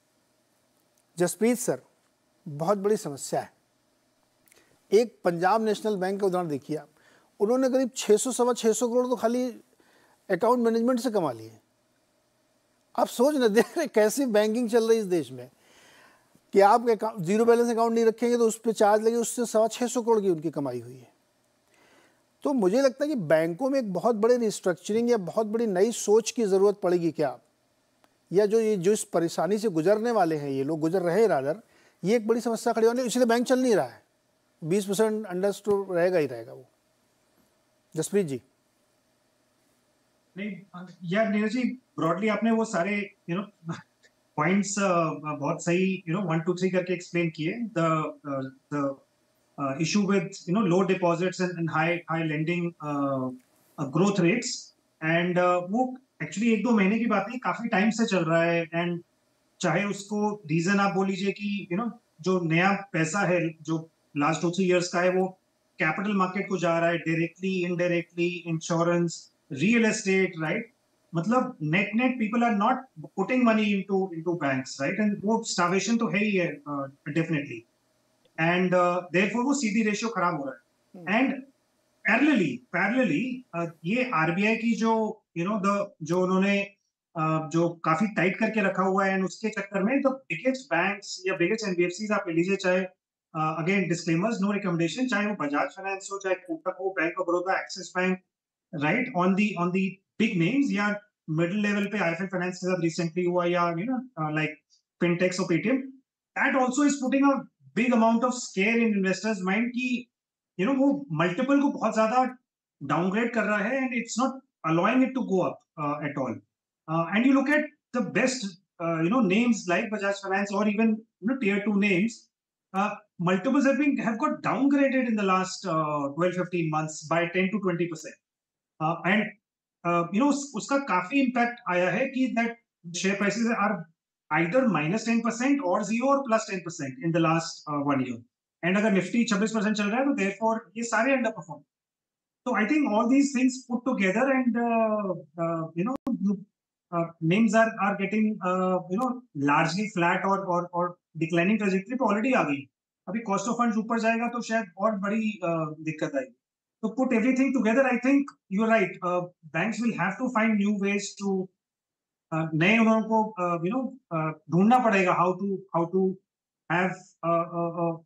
जसप्रीत सर, बहुत बड़ी समस्या है। एक पंजाब नेशनल बैंक का उदाहरण देखिए आप, उन्होंने करीब 600-625 करोड़ तो खाली अकाउंट मैनेजमेंट से कमा लिए। आप सोच न देख रहे कैसी बैंकिंग चल रही है इस देश में, कि आप जीरो बैलेंस अकाउंट नहीं रखेंगे तो उस पर चार्ज लगे, उससे 625 करोड़ की उनकी कमाई हुई है। तो मुझे लगता है कि बैंकों में एक बहुत बड़े रिस्ट्रक्चरिंग या बहुत बड़ी नई सोच की ज़रूरत पड़ेगी क्या, या जो इस परेशानी से गुजरने वाले हैं, ये लोग गुजर रहे हैं रादर, ये एक बड़ी समस्या खड़ी होने, इसलिए बैंक चल नहीं रहा है। 20% अंडरस्टोर रहेगा ही रहेगा वो। जसप्रीत जी। नहीं यार नीरज जी, ब्रॉडली आपने वो सारे पॉइंट्स बहुत सही 1 2 3 करके एक्सप्लेन किए। The issue with low deposits and high lending growth rates, and वो एक्चुअली 1-2 महीने की बात नहीं, काफी टाइम से चल रहा है। एंड चाहे उसको रीजन आप बोल लीजिए कि जो नया पैसा है जो लास्ट 2-3 इयर्स का है वो कैपिटल मार्केट को जा रहा है, directly indirectly, insurance, real estate, right. मतलब net people are not putting money into banks, right. And वो स्टार्वेशन तो है ही है डेफिनेटली, एंड देयरफॉर वो सीडी रेशियो खराब हो रहा है। एंड पैरेलली ये आरबीआई की जो जो उन्होंने जो काफी टाइट करके रखा हुआ है, एंड उसके चक्कर में द बिगेस्ट बैंक्स या बिगेस्ट एनबीएफसीज आप ले लीजिए, चाहे अगेन डिस्क्लेमर्स, नो रिकमेंडेशन, चाहे वो बजाज फाइनेंस हो, चाहे कोटक हो, bank of Baroda, Axis bank, right, on the big names, या मिडिल लेवल पे आईएफएल फाइनेंस के साथ रिसेंटली हुआ, या लाइक फिनटेक्स और Paytm, that also is putting a big amount of scare in investors mind की वो मल्टीपल को बहुत ज्यादा डाउनग्रेड कर रहा है, and it's not allowing it to go up at all. And you look at the best names like Bajaj Finance, or even tier 2 names, multiples have got downgraded in the last 12-15 months by 10 to 20%. And uska kafi impact aaya hai ki that share prices are either -10% or 0 or +10% in the last 1 year. And agar Nifty 26% chal raha hai, to therefore ye sare underperform. So I think all these things put together, and names are getting largely flat or declining trajectory पे already आ गई। अभी cost of funds ऊपर जाएगा तो शायद और बड़ी दिक्कत आएगी। तो put everything together, I think you're right. Banks will have to find new ways to नए उन्हों को ढूंढना पड़ेगा how to have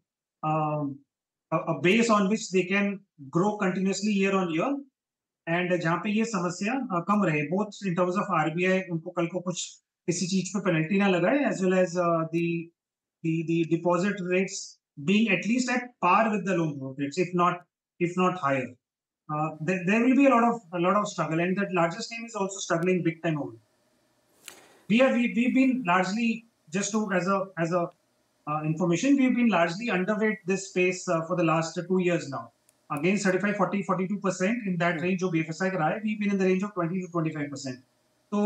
a base on which they can grow continuously year on year, and जहाँ पे ये समस्या कम रहे, both in terms of RBI उनको कल को कुछ किसी चीज पे पेनल्टी ना लगाए, as well as the deposit rates being at least at par with the loan growth rates, if not higher. There will be a lot of struggle, and that largest name is also struggling big time over. We've been largely, just to as a information, we've been largely underweight this space for the last 2 years now. Against 35, 40, 42% in that range of BFSI ka raha hai, we've been in the range of 20 to 25%. So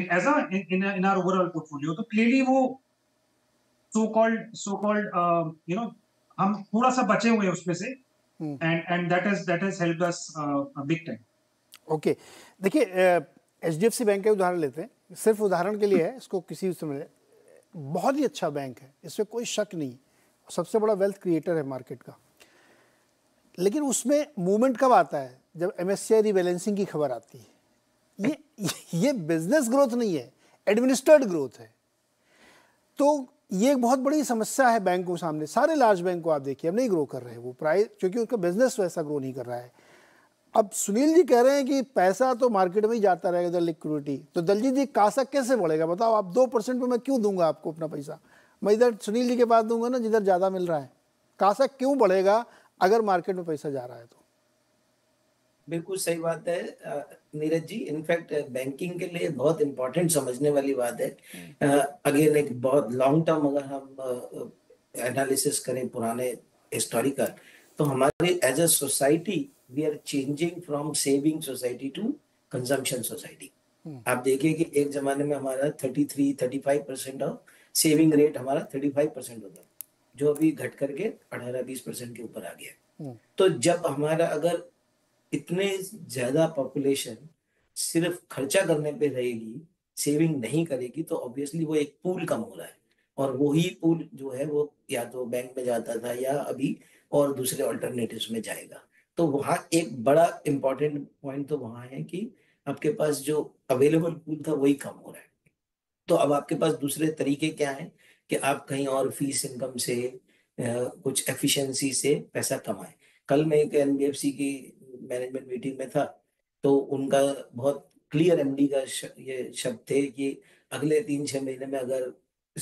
in our overall portfolio, तो clearly वो so called हम थोड़ा सा बचे हुए हैं उसमें से, and that has helped us a big time. Okay, देखिए HDFC बैंक का उदाहरण लेते हैं, सिर्फ उदाहरण के लिए है, इसको किसी समय बहुत ही अच्छा बैंक है, इसमें कोई शक नहीं, सबसे बड़ा वेल्थ क्रिएटर है मार्केट का। लेकिन उसमें मूवमेंट कब आता है? जब MSCI रीबैलेंसिंग की खबर आती है। ये बिजनेस ग्रोथ नहीं है, एडमिनिस्टर्ड ग्रोथ है। तो ये एक बहुत बड़ी समस्या है बैंकों के सामने। सारे लार्ज बैंक को आप देखिए अब नहीं ग्रो कर रहे हैं वो प्राइस, क्योंकि उनका बिजनेस वैसा ग्रो नहीं कर रहा है। अब सुनील जी कह रहे हैं कि पैसा तो मार्केट में ही जाता रहेगा, इधर लिक्विडिटी, तो दलजीत जी कासा कैसे बढ़ेगा? बताओ आप 2% पे मैं क्यों दूंगा आपको अपना पैसा? मैं इधर सुनील जी के पास दूंगा ना जिधर ज़्यादा मिल रहा है। कासा क्यों बढ़ेगा अगर मार्केट में पैसा जा रहा है तो? बिल्कुल सही बात है नीरज जी। इनफैक्ट बैंकिंग के लिए बहुत इंपॉर्टेंट समझने वाली बात है। अगेन एक बहुत लॉन्ग टर्म अगर हम एनालिसिस करें पुराने हिस्टोरिकल, तो हमारे as a society we are changing from saving society to consumption society. आप देखिए कि एक जमाने में हमारा 33-35% ऑफ सेविंग रेट हमारा 35% होता, जो अभी घट करके 18-20% के ऊपर आ गया। तो जब हमारा अगर इतने ज्यादा पॉपुलेशन सिर्फ खर्चा करने पे रहेगी, सेविंग नहीं करेगी, तो ऑब्वियसली वो एक पूल कम हो रहा है, और वही पूल जो है वो या तो बैंक में जाता था या अभी और दूसरे ऑल्टरनेटिव्स में जाएगा। तो वहाँ एक बड़ा इंपॉर्टेंट पॉइंट तो वहाँ है कि आपके पास जो अवेलेबल पूल था वही कम हो रहा है। तो अब आपके पास दूसरे तरीके क्या हैं कि आप कहीं और फीस इनकम से कुछ एफिशिएंसी से पैसा कमाएं। कल मैं एक एनबीएफसी की मैनेजमेंट मीटिंग में था, तो उनका बहुत क्लियर एमडी का ये शब्द थे कि अगले 3-6 महीने में अगर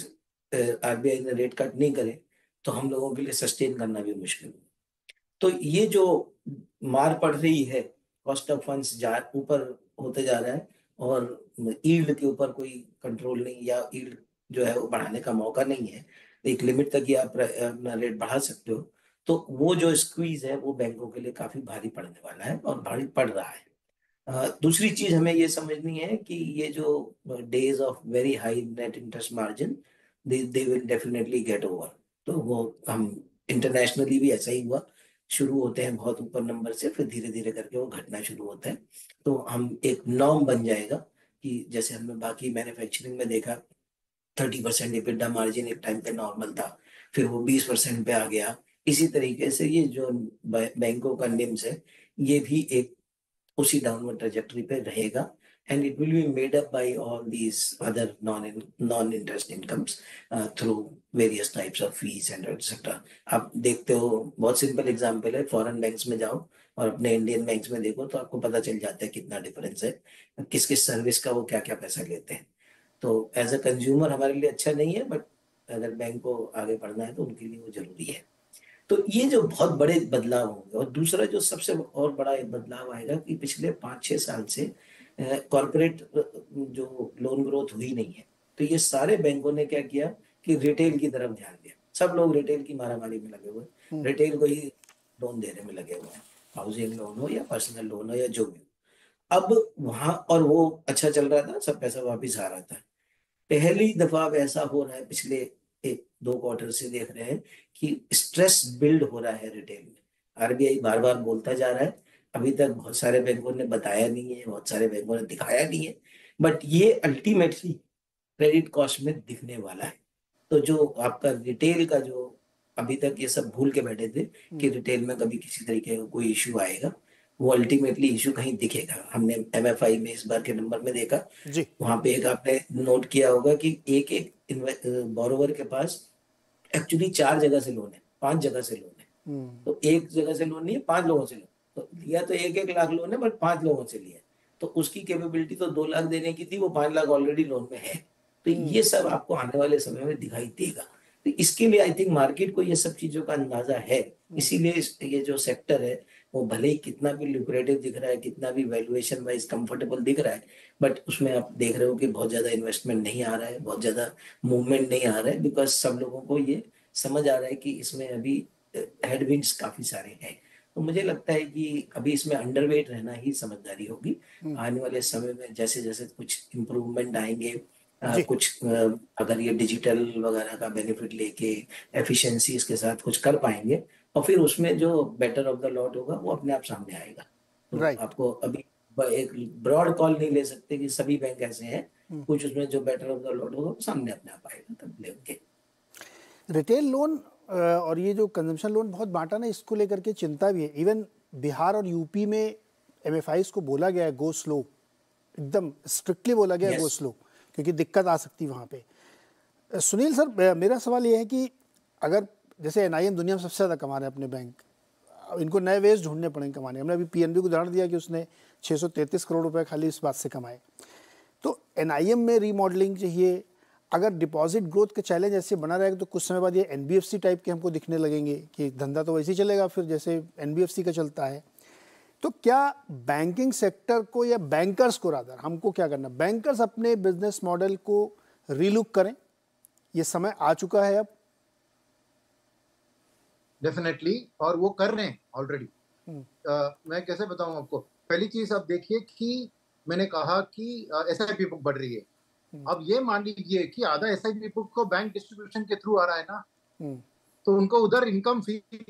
आरबीआई ने रेट कट नहीं करे तो हम लोगों के लिए सस्टेन करना भी मुश्किल है। तो ये जो मार पड़ रही है, कॉस्ट ऑफ फंड्स ऊपर होते जा रहा है और यील्ड के ऊपर कोई कंट्रोल नहीं, या यील्ड जो है वो बढ़ाने का मौका नहीं है, एक लिमिट तक ही आप अपना रेट बढ़ा सकते हो, तो वो जो स्क्वीज है वो बैंकों के लिए काफी भारी पड़ने वाला है और भारी पड़ रहा है। दूसरी चीज हमें ये समझनी है कि ये जो days of very high net interest margin, they will definitely get over. तो वो हम इंटरनेशनली भी ऐसा ही हुआ, शुरू होते हैं बहुत ऊपर नंबर से, फिर धीरे धीरे करके वो घटना शुरू होता है। तो हम एक नॉर्म बन जाएगा कि जैसे हमने बाकी मैन्युफैक्चरिंग में देखा 30% EBITDA मार्जिन एक टाइम पे नॉर्मल था, फिर वो 20% पे आ गया। इसी तरीके से ये जो बैंकों का निम्स है ये भी एक उसी डाउनवर्ड ट्रेजेक्टरी पे रहेगा, and it will be made up by all these other non-interest incomes through various types of fees and etc. आप देखते हो, बहुत सिंपल एग्जांपल है, फॉरेन बैंक्स में जाओ और अपने इंडियन बैंक्स में देखो तो आपको पता चल जाता है कितना डिफरेंस है, किस किस सर्विस का वो क्या क्या पैसा लेते हैं। तो एज अ कंज्यूमर हमारे लिए अच्छा नहीं है, बट अगर बैंक को आगे बढ़ना है तो उनके लिए वो जरूरी है। तो ये जो बहुत बड़े बदलाव होंगे। और दूसरा जो सबसे और बड़ा बदलाव आएगा कि पिछले 5-6 साल से कॉर्पोरेट जो लोन ग्रोथ हुई नहीं है, तो ये सारे बैंकों ने क्या किया कि रिटेल की तरफ ध्यान दिया। सब लोग रिटेल की मारामारी में लगे हुए, रिटेल को ही लोन देने में लगे हुए हैं, हाउसिंग लोन हो या पर्सनल लोन हो या जो भी। अब वहां, और वो अच्छा चल रहा था, सब पैसा वापिस आ रहा था। पहली दफा अब ऐसा हो रहा है, पिछले 1-2 क्वार्टर से देख रहे हैं कि स्ट्रेस बिल्ड हो रहा है रिटेल में। आरबीआई बार बार बोलता जा रहा है, अभी तक बहुत सारे बैंकों ने बताया नहीं है, बहुत सारे बैंकों ने दिखाया नहीं है, बट ये अल्टीमेटली क्रेडिट कॉस्ट में दिखने वाला है। तो जो आपका रिटेल का, जो अभी तक ये सब भूल के बैठे थे कि रिटेल में कभी किसी तरीके का कोई इश्यू आएगा, वो अल्टीमेटली इश्यू कहीं दिखेगा। हमने एमएफआई में इस बार के नंबर में देखा, वहां पे एक आपने नोट किया होगा कि एक बोरोवर के पास एक्चुअली 4 जगह से लोन है, 5 जगह से लोन है। तो एक जगह से लोन नहीं है, 5 लोगों से लोन, तो लिया तो 1-1 लाख लोन है, बट 5 लोगों से लिया, तो उसकी कैपेबिलिटी तो 2 लाख देने की थी, वो 5 लाख ऑलरेडी लोन में है। तो ये सब आपको आने वाले समय में दिखाई देगा। तो इसके लिए आई थिंक मार्केट को ये सब चीजों का अंदाजा है, इसीलिए ये जो सेक्टर है वो भले ही कितना भी लुक्रेटिव दिख रहा है, कितना भी वैल्यूएशन वाइज कंफर्टेबल दिख रहा है, बट उसमें आप देख रहे हो कि बहुत ज्यादा इन्वेस्टमेंट नहीं आ रहा है, बहुत ज्यादा मूवमेंट नहीं आ रहा है, बिकॉज सब लोगों को ये समझ आ रहा है कि इसमें अभी हेडविंड्स काफी सारे हैं। तो मुझे लगता है कि अभी इसमें अंडरवेट रहना ही समझदारी होगी। आने वाले समय में जैसे जैसे कुछ इम्प्रूवमेंट आएंगे, कुछ अगर ये डिजिटल वगैरह का बेनिफिट लेके एफिशिएंसीज के साथ कुछ कर पाएंगे, और फिर उसमें जो बेटर ऑफ द लॉट होगा वो अपने आप सामने आएगा। तो आपको अभी एक ब्रॉड कॉल नहीं ले सकते कि सभी बैंक ऐसे हैं, कुछ उसमें जो बेटर ऑफ द लॉट होगा वो सामने अपने आप आएगा, तब लेंगे। रिटेल लोन और ये जो कंजम्पशन लोन बहुत बांटा ना, इसको लेकर के चिंता भी है। इवन बिहार और यूपी में एमएफआईज को बोला गया है गो स्लो, एकदम स्ट्रिक्टली बोला गया है गो स्लो, क्योंकि दिक्कत आ सकती है वहाँ पे। सुनील सर, मेरा सवाल ये है कि अगर जैसे एनआईएम दुनिया में सबसे ज़्यादा कमा रहे हैं अपने बैंक, इनको नए वेज ढूंढने पड़ेंगे कमाने। हमने अभी पीएनबी को उदाहरण दिया कि उसने 633 करोड़ रुपए खाली इस बात से कमाए। तो एनआईएम में रीमॉडलिंग चाहिए। अगर डिपॉजिट ग्रोथ का चैलेंज ऐसे बना रहेगा तो कुछ समय बाद ये एनबीएफसी टाइप के हमको दिखने लगेंगे कि धंधा तो वैसे ही चलेगा फिर जैसे एनबीएफसी का चलता है। तो क्या बैंकिंग सेक्टर को या बैंकर्स को रादर हमको क्या करना, बैंकर्स अपने बिजनेस मॉडल को रीलुक करें, ये समय आ चुका है अब? डेफिनेटली, और वो कर रहे हैं ऑलरेडी। मैं कैसे बताऊं आपको। पहली चीज आप देखिए कि मैंने कहा कि एसआईपी बुक बढ़ रही है। अब ये मान लीजिए कि आधा एसआईपी बुक को बैंक डिस्ट्रीब्यूशन के थ्रू आ रहा है ना, तो उनको उधर इनकम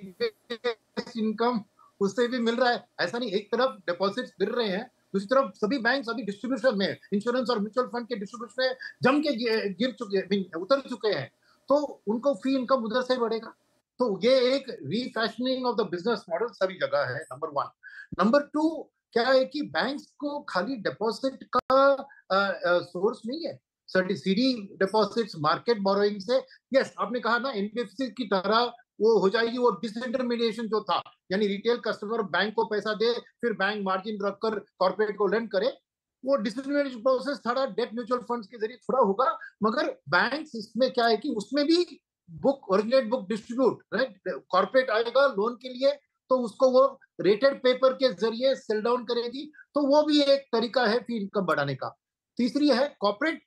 इनकम उससे भी मिल रहा है। ऐसा नहीं, एक तरफ डिपॉजिट्स गिर रहे हैं, दूसरी तरफ सभी बैंक अभी डिस्ट्रीब्यूशन में, इंश्योरेंस और म्यूचुअल फंड के डिस्ट्रीब्यूशन में जम के गिर चुके, उतर चुके हैं, तो उनको फी इनकम उधर से बढ़ेगा। तो ये एक refashioning of the business model सभी जगह है, नंबर 1। नंबर 2 क्या है कि बैंक्स को खाली डिपॉजिट का सोर्स नहीं है, सीडी डिपॉजिट्स, मार्केट बोरोइंग से। यस, आपने कहा ना एनबीएफसी की तरह वो हो जाएगी, वो डिसइंटरमीडिएशन जो था, यानी रिटेल कस्टमर बैंक को पैसा दे, फिर बैंक मार्जिन रखकर कॉर्पोरेट को लेंड करे, वो डिसइंटरमीडिएशन प्रोसेस थोड़ा डेट म्यूचुअल फंड्स के जरिए थोड़ा होगा। मगर बैंक्स इसमें क्या है कि उसमें भी book originate book distribute, right, corporate आएगा लोन के लिए तो उसको वो रेटेड पेपर के जरिए सेल डाउन करेगी, तो वो भी एक तरीका है फी इनकम बढ़ाने का। तीसरी है कॉर्पोरेट,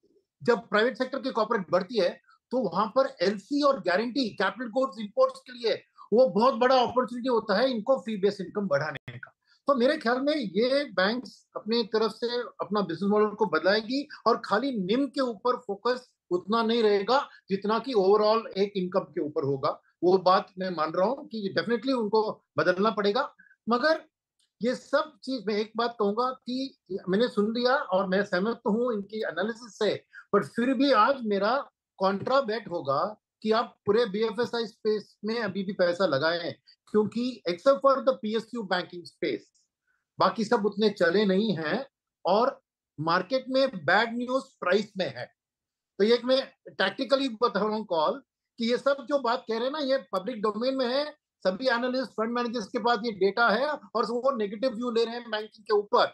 जब प्राइवेट सेक्टर की कॉर्पोरेट बढ़ती है तो वहां पर एलसी और गारंटी कैपिटल गुड्स इंपोर्ट्स के लिए वो बहुत बड़ा अपॉर्चुनिटी होता है इनको फी बेस्ड इनकम बढ़ाने का। तो मेरे ख्याल में ये बैंक्स अपनी तरफ से अपना बिजनेस मॉडल को बदलाएगी और खाली निम के ऊपर फोकस उतना नहीं रहेगा जितना कि ओवरऑल एक इनकम के ऊपर होगा। वो बात मैं मान रहा हूँ कि डेफिनेटली उनको बदलना पड़ेगा। मगर ये सब चीज मैं एक बात कहूंगा कि मैंने सुन लिया और मैं सहमत हूँ इनकी एनालिसिस से, बट फिर भी आज मेरा कॉन्ट्रा बेट होगा कि आप पूरे बीएफएसआई स्पेस में अभी भी पैसा लगाएं, क्योंकि except for the PSU banking space बाकी सब उतने चले नहीं हैं और मार्केट में बैड न्यूज प्राइस में है। तो ये मैं टैक्टिकली बता रहा हूँ कॉल कि ये सब जो बात कह रहे हैं ना ये पब्लिक डोमेन में है, सभी एनालिस्ट फंड मैनेजर्स के पास ये डेटा है और वो नेगेटिव व्यू ले रहे हैं बैंकिंग के ऊपर,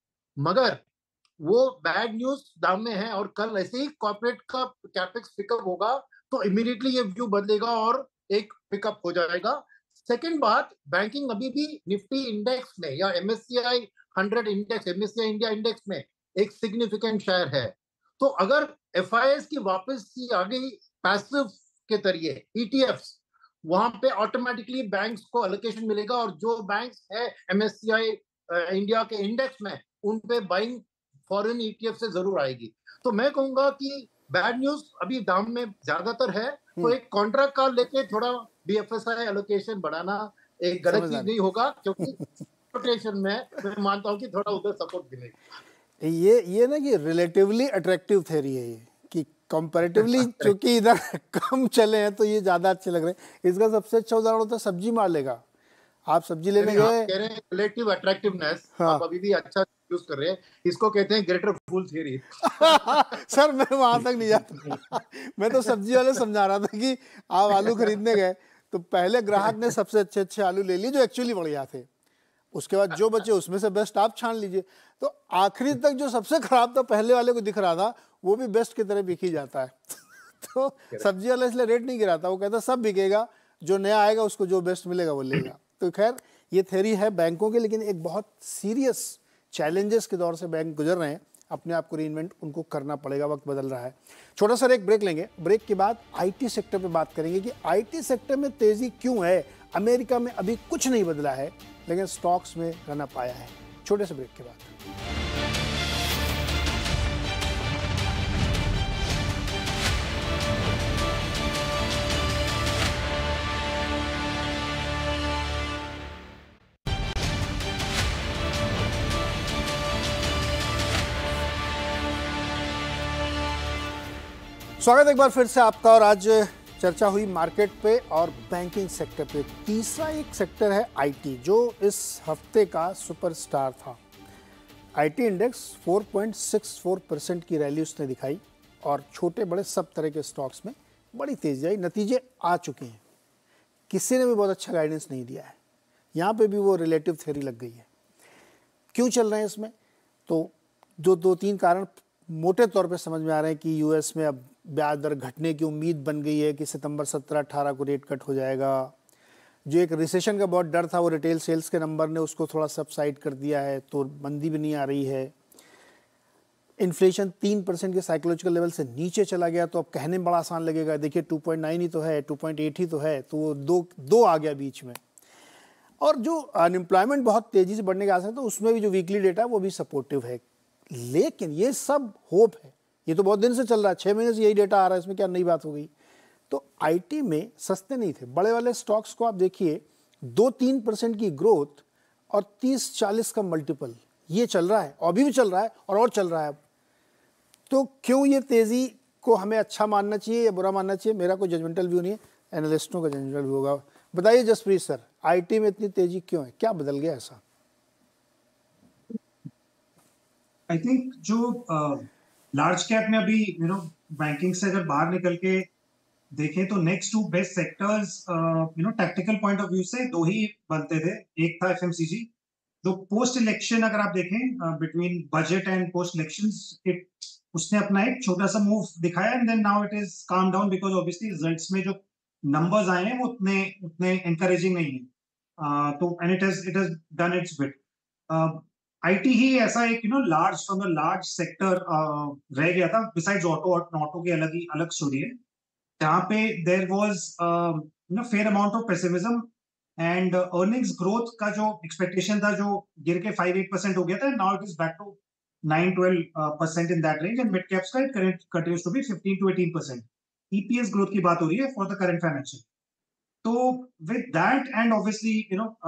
मगर वो बैड न्यूज दाम में है और कल ऐसे ही कॉर्पोरेट का कैपेक्स पिकअप होगा तो इमीडिएटली ये व्यू बदलेगा और एक पिकअप हो जाएगा। सेकंड बात, बैंकिंग अभी भी निफ्टी इंडेक्स में या MSCI 100 index, MSCI India index में एक सिग्निफिकेंट शेयर है। तो अगर एफआईएस की वापसी आ गई पैसिव के जरिए ईटीएफ्स, वहां पे ऑटोमेटिकली बैंक्स को एलोकेशन मिलेगा और जो बैंक्स है एमएससीआई इंडिया के इंडेक्स में उन पे बाइंग फॉरेन ईटीएफ से जरूर आएगी। तो मैं कहूंगा कि बैड न्यूज अभी दाम में ज्यादातर है, तो एक कॉन्ट्रैक्ट कॉल लेके थोड़ा बीएफएसआई एलोकेशन बढ़ाना एक गलत चीज नहीं होगा, क्योंकि रोटेशन में मैं मानता हूं कि थोड़ा उधर सपोर्ट मिलेगा। ये ना कि रिलेटिवली अट्रैक्टिव थ्योरी है ये कि कंपैरेटिवली क्योंकि इधर कम चले हैं तो ये ज्यादा अच्छे लग रहे हैं। इसका सबसे अच्छा उदाहरण होता है सब्जी मालेगा। आप सब्जी लेने गए, कह रहे हैं रिलेटिव अट्रैक्टिवनेस, आप अभी भी अच्छा यूज कर रहे हैं, इसको कहते हैं ग्रेटर फूल थ्योरी। सर मैं वहां तक नहीं जाता मैं तो सब्जी वाले समझा रहा था कि आप आलू खरीदने गए तो पहले ग्राहक ने सबसे अच्छे अच्छे आलू ले लिए जो एक्चुअली बढ़िया थे, उसके बाद जो बचे उसमें से बेस्ट आप छान लीजिए। तो आखिरी तक जो सबसे खराब था पहले वाले को दिख रहा था वो भी बेस्ट की तरह बिकी जाता है तो सब्जी वाला इसलिए रेट नहीं गिराता, वो कहता सब बिकेगा, जो नया आएगा उसको जो बेस्ट मिलेगा वो लेगा। तो खैर ये थ्योरी है बैंकों के, लेकिन एक बहुत सीरियस चैलेंजेस के दौर से बैंक गुजर रहे हैं, अपने आप को रीइन्वेंट उनको करना पड़ेगा, वक्त बदल रहा है। छोटा सा एक ब्रेक लेंगे, ब्रेक के बाद आईटी सेक्टर पे बात करेंगे कि आईटी सेक्टर में तेजी क्यों है। अमेरिका में अभी कुछ नहीं बदला है लेकिन स्टॉक्स में रन अप आया है। छोटे से ब्रेक के बाद स्वागत एक बार फिर से आपका। और आज चर्चा हुई मार्केट पे और बैंकिंग सेक्टर पे। तीसरा एक सेक्टर है आईटी, जो इस हफ्ते का सुपरस्टार था। आईटी इंडेक्स 4.64% की रैली उसने दिखाई और छोटे बड़े सब तरह के स्टॉक्स में बड़ी तेजी आई। नतीजे आ चुके हैं, किसी ने भी बहुत अच्छा गाइडेंस नहीं दिया है। यहाँ पे भी वो रिलेटिव थ्योरी लग गई है। क्यों चल रहे हैं इसमें, तो जो दो तीन कारण मोटे तौर पे समझ में आ रहे हैं कि यूएस में अब ब्याज दर घटने की उम्मीद बन गई है कि सितंबर 17-18 को रेट कट हो जाएगा। जो एक रिसेशन का बहुत डर था वो रिटेल सेल्स के नंबर ने उसको थोड़ा सबसाइड कर दिया है, तो मंदी भी नहीं आ रही है। इन्फ्लेशन 3% के साइकोलॉजिकल लेवल से नीचे चला गया, तो अब कहने में बड़ा आसान लगेगा, देखिए 2.9 ही तो है, 2.8 ही तो है, तो वो दो आ गया बीच में। और जो अनएम्प्लॉयमेंट बहुत तेज़ी से बढ़ने का आसार है, तो उसमें भी जो वीकली डेटा है वो भी सपोर्टिव है। लेकिन ये सब होप है, ये तो बहुत दिन से चल रहा है, 6 महीने से यही डेटा आ रहा है, इसमें क्या नई बात हो गई। तो आईटी में सस्ते नहीं थे बड़े वाले स्टॉक्स को। आप देखिए 2-3% की ग्रोथ और 30-40 का मल्टीपल, ये चल रहा है, अभी भी चल रहा है और चल रहा है। तो क्यों ये तेज़ी को हमें अच्छा मानना चाहिए या बुरा मानना चाहिए, मेरा कोई जजमेंटल व्यू नहीं है, एनालिस्टों का जजमेंटल व्यू होगा। बताइए जसप्रीत सर, आईटी में इतनी तेज़ी क्यों है, क्या बदल गया ऐसा? आई थिंक जो लार्ज कैप में अभी बैंकिंग से अगर बाहर निकल के देखें तो next two best sectors tactical point of view से दो ही बनते थे। एक था एफएमसीजी, जो पोस्ट इलेक्शन अगर आप देखें between budget and post elections उसने अपना एक छोटा सा मूव दिखाया and then now it is come down because obviously results में जो नंबर्स आए हैं वो उतने उतने एनकरेजिंग नहीं है। तो and it has done its bit. IT ही ऐसा एक large from the large sector रह गया था, बिसाइड्स ऑटो की अलग स्टोरी है, जहाँ पे there was fair amount of pessimism and earnings growth का जो एक्सपेक्टेशन था जो गिर के 5-8% हो गया था, now it is back to 9-12% in that range and mid caps का it continues to be 15-18%। EPS growth की बात हो रही है फॉर द करंट फाइनेंशियल। तो with that and obviously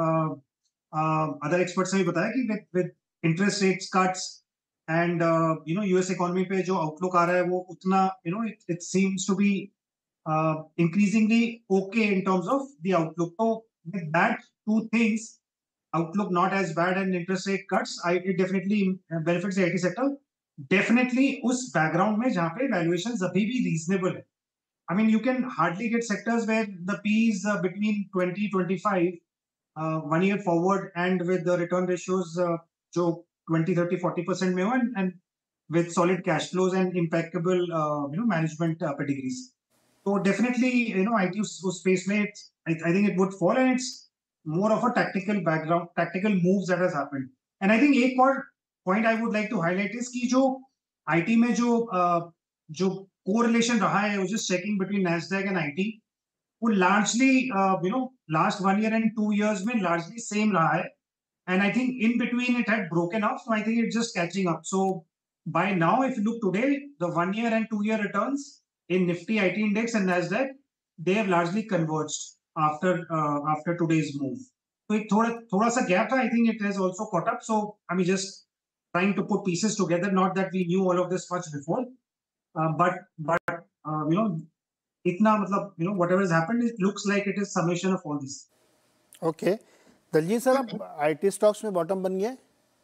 other experts ने भी बताया कि with interest rates cuts and US economy पे जो आउटलुक आ रहा है वो उतना it seems to be increasingly okay in terms of the outlook. So with that two things, outlook not as bad and interest rate cuts, it definitely benefits the IT sector. Definitely उस background में जहाँ पे valuations अभी भी reasonable है. I mean, you can hardly get sectors where the P is between 20-25 1 year forward and with the return ratios जो 20-30-40% में हो and with solid cash flows and impeccable management pedigrees. So definitely, IT space में I think it would fall and it's more of a tactical background, tactical moves that has happened. And I think एक और point I would like to highlight is कि जो IT में जो correlation रहा है, which is checking between Nasdaq and IT, वो largely last 1 year and 2 years में largely same रहा है. And I think in between it had broken off, so I think it's just catching up. So by now, if you look today, the 1 year and 2 year returns in Nifty, IT Index and Nasdaq, they have largely converged after today's move. So एक थोड़ा सा gap था. I think it has also caught up. So I mean, just trying to put pieces together. Not that we knew all of this much before, but इतना मतलब whatever has happened, it looks like it is summation of all this. Okay, Daljeet sir, अब IT stocks में bottom बन गया है?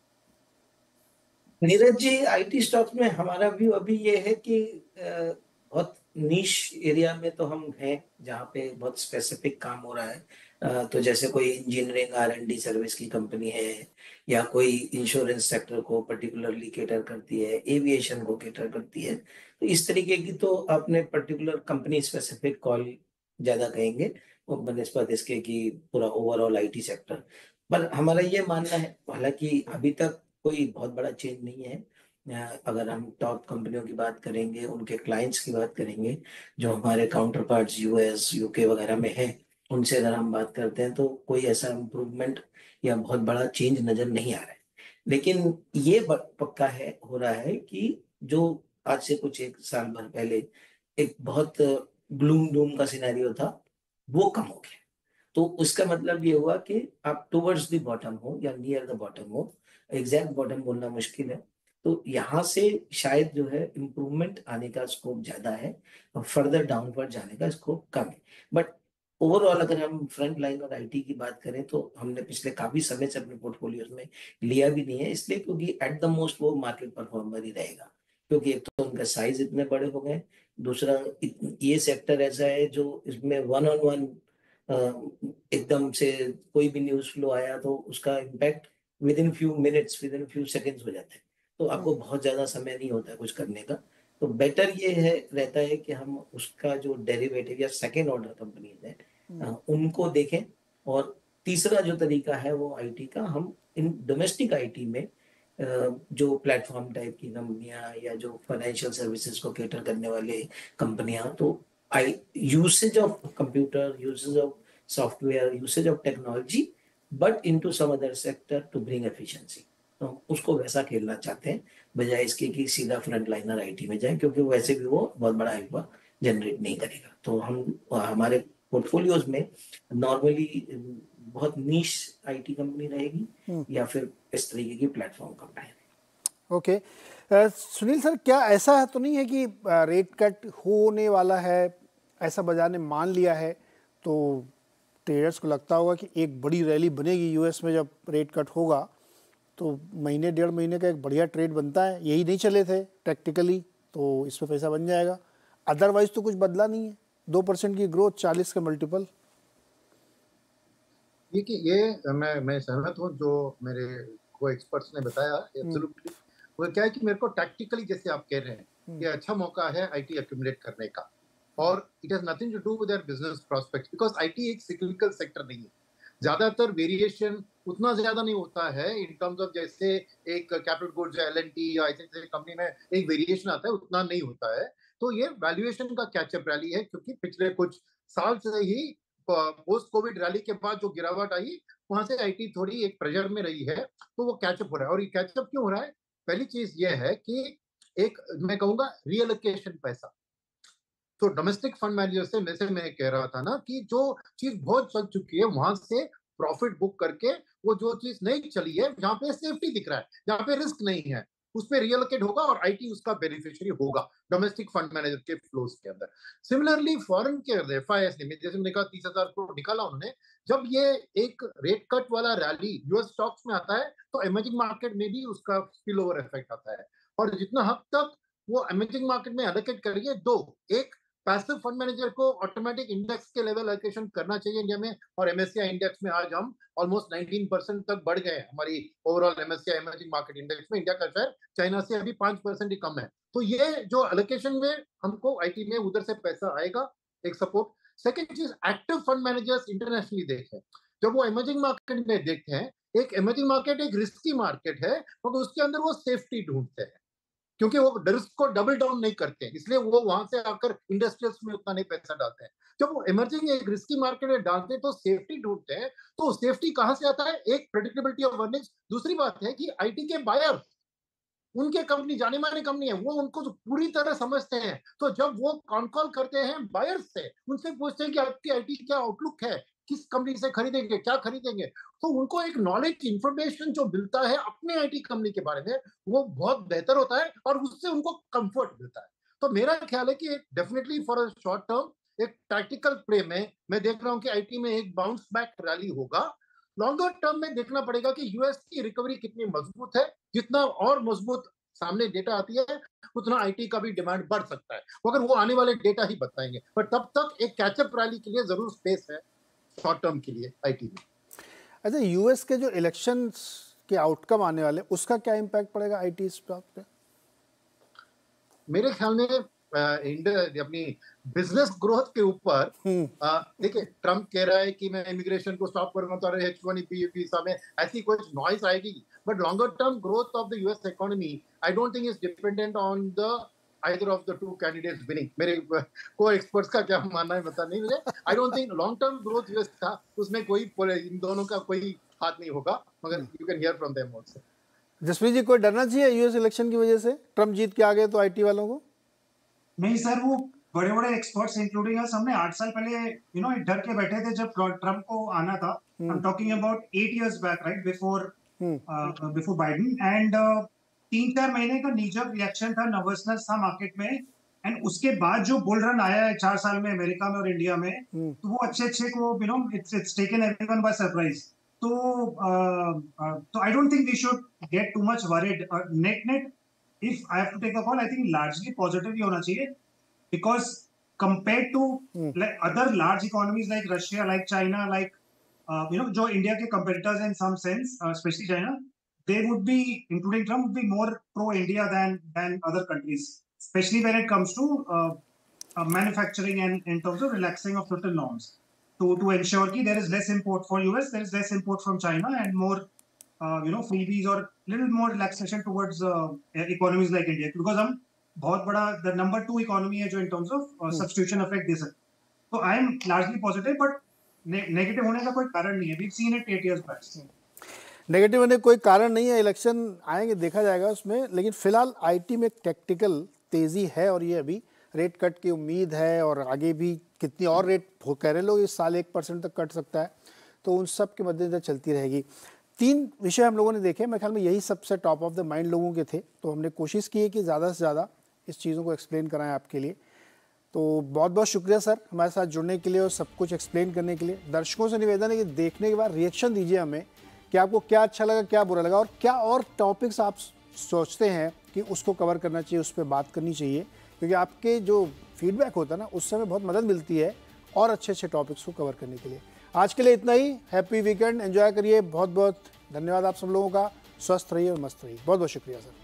Neeraj ji, IT stocks में हमारा view अभी ये है कि बहुत नीश एरिया में तो हम हैं जहाँ पे बहुत स्पेसिफिक काम हो रहा है। तो जैसे कोई इंजीनियरिंग R&D सर्विस की कंपनी है या कोई इंश्योरेंस सेक्टर को पर्टिकुलरली केटर करती है, एविएशन को केटर करती है, तो इस तरीके की तो आपने पर्टिकुलर कंपनी स्पेसिफिक कॉल ज्यादा कहेंगे वो बनस्पत इसके कि पूरा ओवरऑल आईटी सेक्टर। पर हमारा ये मानना है, हालांकि अभी तक कोई बहुत बड़ा चेंज नहीं है। अगर हम टॉप कंपनियों की बात करेंगे, उनके क्लाइंट्स की बात करेंगे, जो हमारे काउंटर पार्ट्स यूएस यूके वगैरह में है, उनसे अगर हम बात करते हैं तो कोई ऐसा इम्प्रूवमेंट या बहुत बड़ा चेंज नजर नहीं आ रहा है। लेकिन ये पक्का है, हो रहा है कि जो आज से कुछ 1 साल भर पहले एक बहुत ग्लूम डूम का सिनेरियो था, वो कम हो गया। तो उसका मतलब ये हुआ कि आप टुवर्ड्स द बॉटम हो या नियर द बॉटम हो, एग्जैक्ट बॉटम बोलना मुश्किल है, तो यहाँ से शायद जो है इम्प्रूवमेंट आने का स्कोप ज्यादा है और फर्दर डाउनवर्ड जाने का स्कोप कम है। बट ओवरऑल अगर हम फ्रंट लाइन और आईटी की बात करें तो हमने पिछले काफी समय से अपने पोर्टफोलियोज में लिया भी नहीं है, इसलिए क्योंकि एट द मोस्ट वो मार्केट परफॉर्मर ही रहेगा, क्योंकि एक तो उनका साइज इतने बड़े हो गए, दूसरा ये सेक्टर ऐसा है जो इसमें वन ऑन वन एकदम से कोई भी न्यूज फ्लो आया तो उसका impact within few minutes, within few seconds हो जाता है, तो आपको बहुत ज्यादा समय नहीं होता है कुछ करने का। तो बेटर ये है रहता है कि हम उसका जो डेरिवेटिव या सेकेंड ऑर्डर कंपनीज है उनको देखें, और तीसरा जो तरीका है वो आईटी का, हम इन डोमेस्टिक आईटी में जो प्लेटफॉर्म टाइप की कंपनियां या जो फाइनेंशियल सर्विसेज को केटर करने वाले कंपनियां, तो usage of computer, usage of software, usage of technology, but into some other sector to bring efficiency. तो उसको वैसा खेलना चाहते हैं बजाय इसके कि सीधा फ्रंट लाइनर आईटी में जाए, क्योंकि वैसे भी वो बहुत बड़ा अल्फा जनरेट नहीं करेगा। तो हम हमारे पोर्टफोलियोज में नॉर्मली बहुत नीश आईटी कंपनी रहेगी या फिर इस तरीके की platform company. Okay, Sunil sir, क्या ऐसा है तो नहीं है कि रेट कट होने वाला है, ऐसा बाजार ने मान लिया है, तो ट्रेडर्स को लगता होगा कि एक बड़ी रैली बनेगी यूएस में, जब रेट कट होगा तो महीने 1.5 महीने का एक बढ़िया ट्रेड बनता है, यही नहीं चले थे टैक्टिकली, तो इसमें पैसा बन जाएगा, अदरवाइज तो कुछ बदला नहीं है। 2% की ग्रोथ, 40 का मल्टीपल। ये मैं सहमत हूँ जो मेरे को एक्सपर्ट्स ने बताया, एब्सोल्युटली। वो क्या है कि मेरे को टैक्टिकली, जैसे आप कह रहे हैं, ये अच्छा मौका है आईटी एक्यूमुलेट करने का, और it has nothing to do with their business prospects, because IT एक सिक्लिकल सेक्टर नहीं है। ज्यादातर वेरिएशन उतना ज्यादा नहीं होता है इन टर्म्स ऑफ, जैसे एक कैपिटल गुड्स या एल&टी या ऐसे कंपनी में एक वेरिएशन आता है, उतना नहीं होता है। तो ये वैल्यूएशन का कैचअप रैली है, क्योंकि पिछले कुछ साल से ही पोस्ट कोविड रैली के बाद जो गिरावट आई, वहां से आईटी थोड़ी एक प्रेशर में रही है, तो वो कैचअप हो रहा है। और ये कैचअप क्यों हो रहा है? पहली चीज ये है कि एक, मैं कहूंगा, रीएलोकेशन पैसा। तो डोमेस्टिक फंड मैनेजर से मैं कह रहा था ना कि जो चीज बहुत चल चुकी है वहां से प्रॉफिट बुक करके, वो जो चीज नहीं चली है, जहां पे सेफ्टी दिख रहा है, जहां पे रिस्क नहीं है, उस पर रियलोकेट होगा और आईटी उसका बेनिफिशियरी होगा डोमेस्टिक फंड मैनेजर के फ्लोज के अंदर। सिमिलरली फॉरेन के एफआईएस ने, जैसे मैंने कहा 30,000 करोड़ निकाला उन्होंने, जब ये एक रेट कट वाला रैली यूएस स्टॉक्स में आता है, तो इमर्जिंग मार्केट में भी उसका स्पिल ओवर इफेक्ट आता है। और जितना हद तक वो इमर्जिंग मार्केट में एलोकेट करिए, दो, एक पैसिव फंड मैनेजर को ऑटोमेटिक इंडेक्स के लेवल एलोकेशन करना चाहिए इंडिया में, और एमएससीआई इंडेक्स में आज हम ऑलमोस्ट 19% तक बढ़ गए। हमारी overall MSCI emerging market index में इंडिया का शेयर चाइना से अभी 5% ही कम है। तो ये जो एलोकेशन में हमको आईटी में उधर से पैसा आएगा, एक सपोर्ट। सेकेंड चीज, एक्टिव फंड मैनेजर्स इंटरनेशनली देखें, जब वो इमर्जिंग मार्केट में देखते हैं, एक इमर्जिंग मार्केट एक रिस्की मार्केट है, मगर उसके अंदर वो सेफ्टी ढूंढते हैं, क्योंकि वो रिस्क को डबल डाउन नहीं करते, इसलिए वो वहां से आकर इंडस्ट्रियल्स में उतना नहीं पैसा डालते हैं। जब वो इमर्जिंग एक रिस्की मार्केट में डालते हैं तो सेफ्टी ढूंढते हैं। तो सेफ्टी कहां से आता है? एक, प्रेडिक्टेबिलिटी ऑफ अर्निंग्स। दूसरी बात है कि आईटी के बायर, उनके कंपनी जाने माने कंपनी है, वो उनको पूरी तरह समझते हैं। तो जब वो कॉल करते हैं बायर्स से, उनसे पूछते हैं कि आपकी आईटी क्या आउटलुक है, किस कंपनी से खरीदेंगे, क्या खरीदेंगे, तो उनको एक नॉलेज, इंफॉर्मेशन जो मिलता है अपने आईटी कंपनी के बारे में, वो बहुत बेहतर होता है और उससे उनको कंफर्ट मिलता है। तो मेरा ख्याल है कि definitely for a short term एक टैक्टिकल प्ले में मैं देख रहा हूं कि आईटी में एक बाउंस बैक रैली होगा। लॉन्गर टर्म में देखना पड़ेगा कि यूएस की रिकवरी कितनी मजबूत है। जितना और मजबूत सामने डेटा आती है, उतना आईटी का भी डिमांड बढ़ सकता है, मगर वो आने वाले डेटा ही बताएंगे। पर तब तक एक कैचअप रैली के लिए जरूर स्पेस है शॉर्ट टर्म के लिए आईटी में। अच्छा, यूएस के जो इलेक्शंस के आउटकम आने वाले, उसका क्या इम्पैक्ट पड़ेगा आईटी स्टॉक पे? मेरे ख्याल में अपनी बिजनेस ग्रोथ के ऊपर, देखिए, ट्रम्प कह रहा है कि मैं इमिग्रेशन को स्टॉप करूंगा, तो H1B वीजा में ऐसी कुछ नॉइज आएगी, but longer term growth of the US economy I don't think is dependent on the either of the two candidates winning। मेरे को एक्सपर्ट्स का क्या मानना है पता नहीं मुझे। I don't think long term growth US का उसमें कोई, इन दोनों का कोई हाथ नहीं होगा, मगर you can hear from them also. Jaspreet ji, कोई डरना चाहिए यूएस इलेक्शन की वजह से? ट्रम्प जीत के आ गए तो आईटी वालों को? नहीं सर, वो बड़े-बड़े एक्सपर्ट्स इंक्लूडिंग अस, हमने 8 साल पहले डर के बैठे थे जब ट्रम्प को आना था। I am talking about 8 years back, right before Biden, and 3-4 महीने का नीजर रिएक्शन था, नर्वसनेस था मार्केट में, एंड उसके बाद जो बुल रन आया है 4 साल में अमेरिका में और इंडिया में, तो वो अच्छे को it's taken everyone by surprise. तो I don't think we should get too much worried. Net if I have to take a call, I think largely positive ही होना चाहिए, because compared to like other large economies like Russia, like China, like जो India के competitors in some sense, especially China, they would be, including Trump, would be more pro-India than other countries, especially when it comes to manufacturing and in terms of relaxing of certain norms to ensure कि there is less import for US, there is less import from China, and more freebies or little more relaxation towards economies like India, because हम बहुत बड़ा the number 2 economy है जो in terms of substitution effect दे सकते। तो I am largely positive, but negative होने का कोई कारण नहीं है। We've seen it 8 years back। Negative होने कोई कारण नहीं है, इलेक्शन आएंगे देखा जाएगा उसमें, लेकिन फिलहाल आईटी में टेक्टिकल तेजी है और ये अभी रेट कट की उम्मीद है और आगे भी कितनी और रेट कह रहे लोग इस साल 1% तक कट सकता है, तो उन सब के मद्देनजर चलती रहेगी। 3 विषय हम लोगों ने देखे, मेरे ख्याल में यही सबसे टॉप ऑफ द माइंड लोगों के थे, तो हमने कोशिश की है कि ज़्यादा से ज़्यादा इस चीज़ों को एक्सप्लेन कराएं आपके लिए। तो बहुत बहुत शुक्रिया सर हमारे साथ जुड़ने के लिए और सब कुछ एक्सप्लेन करने के लिए। दर्शकों से निवेदन है कि देखने के बाद रिएक्शन दीजिए हमें कि आपको क्या अच्छा लगा, क्या बुरा लगा, और क्या और टॉपिक्स आप सोचते हैं कि उसको कवर करना चाहिए, उस पर बात करनी चाहिए, क्योंकि आपके जो फीडबैक होता है ना, उससे हमें बहुत मदद मिलती है और अच्छे अच्छे टॉपिक्स को कवर करने के लिए। आज के लिए इतना ही। हैप्पी वीकेंड, एंजॉय करिए। बहुत बहुत धन्यवाद आप सब लोगों का। स्वस्थ रहिए और मस्त रहिए। बहुत बहुत शुक्रिया सर।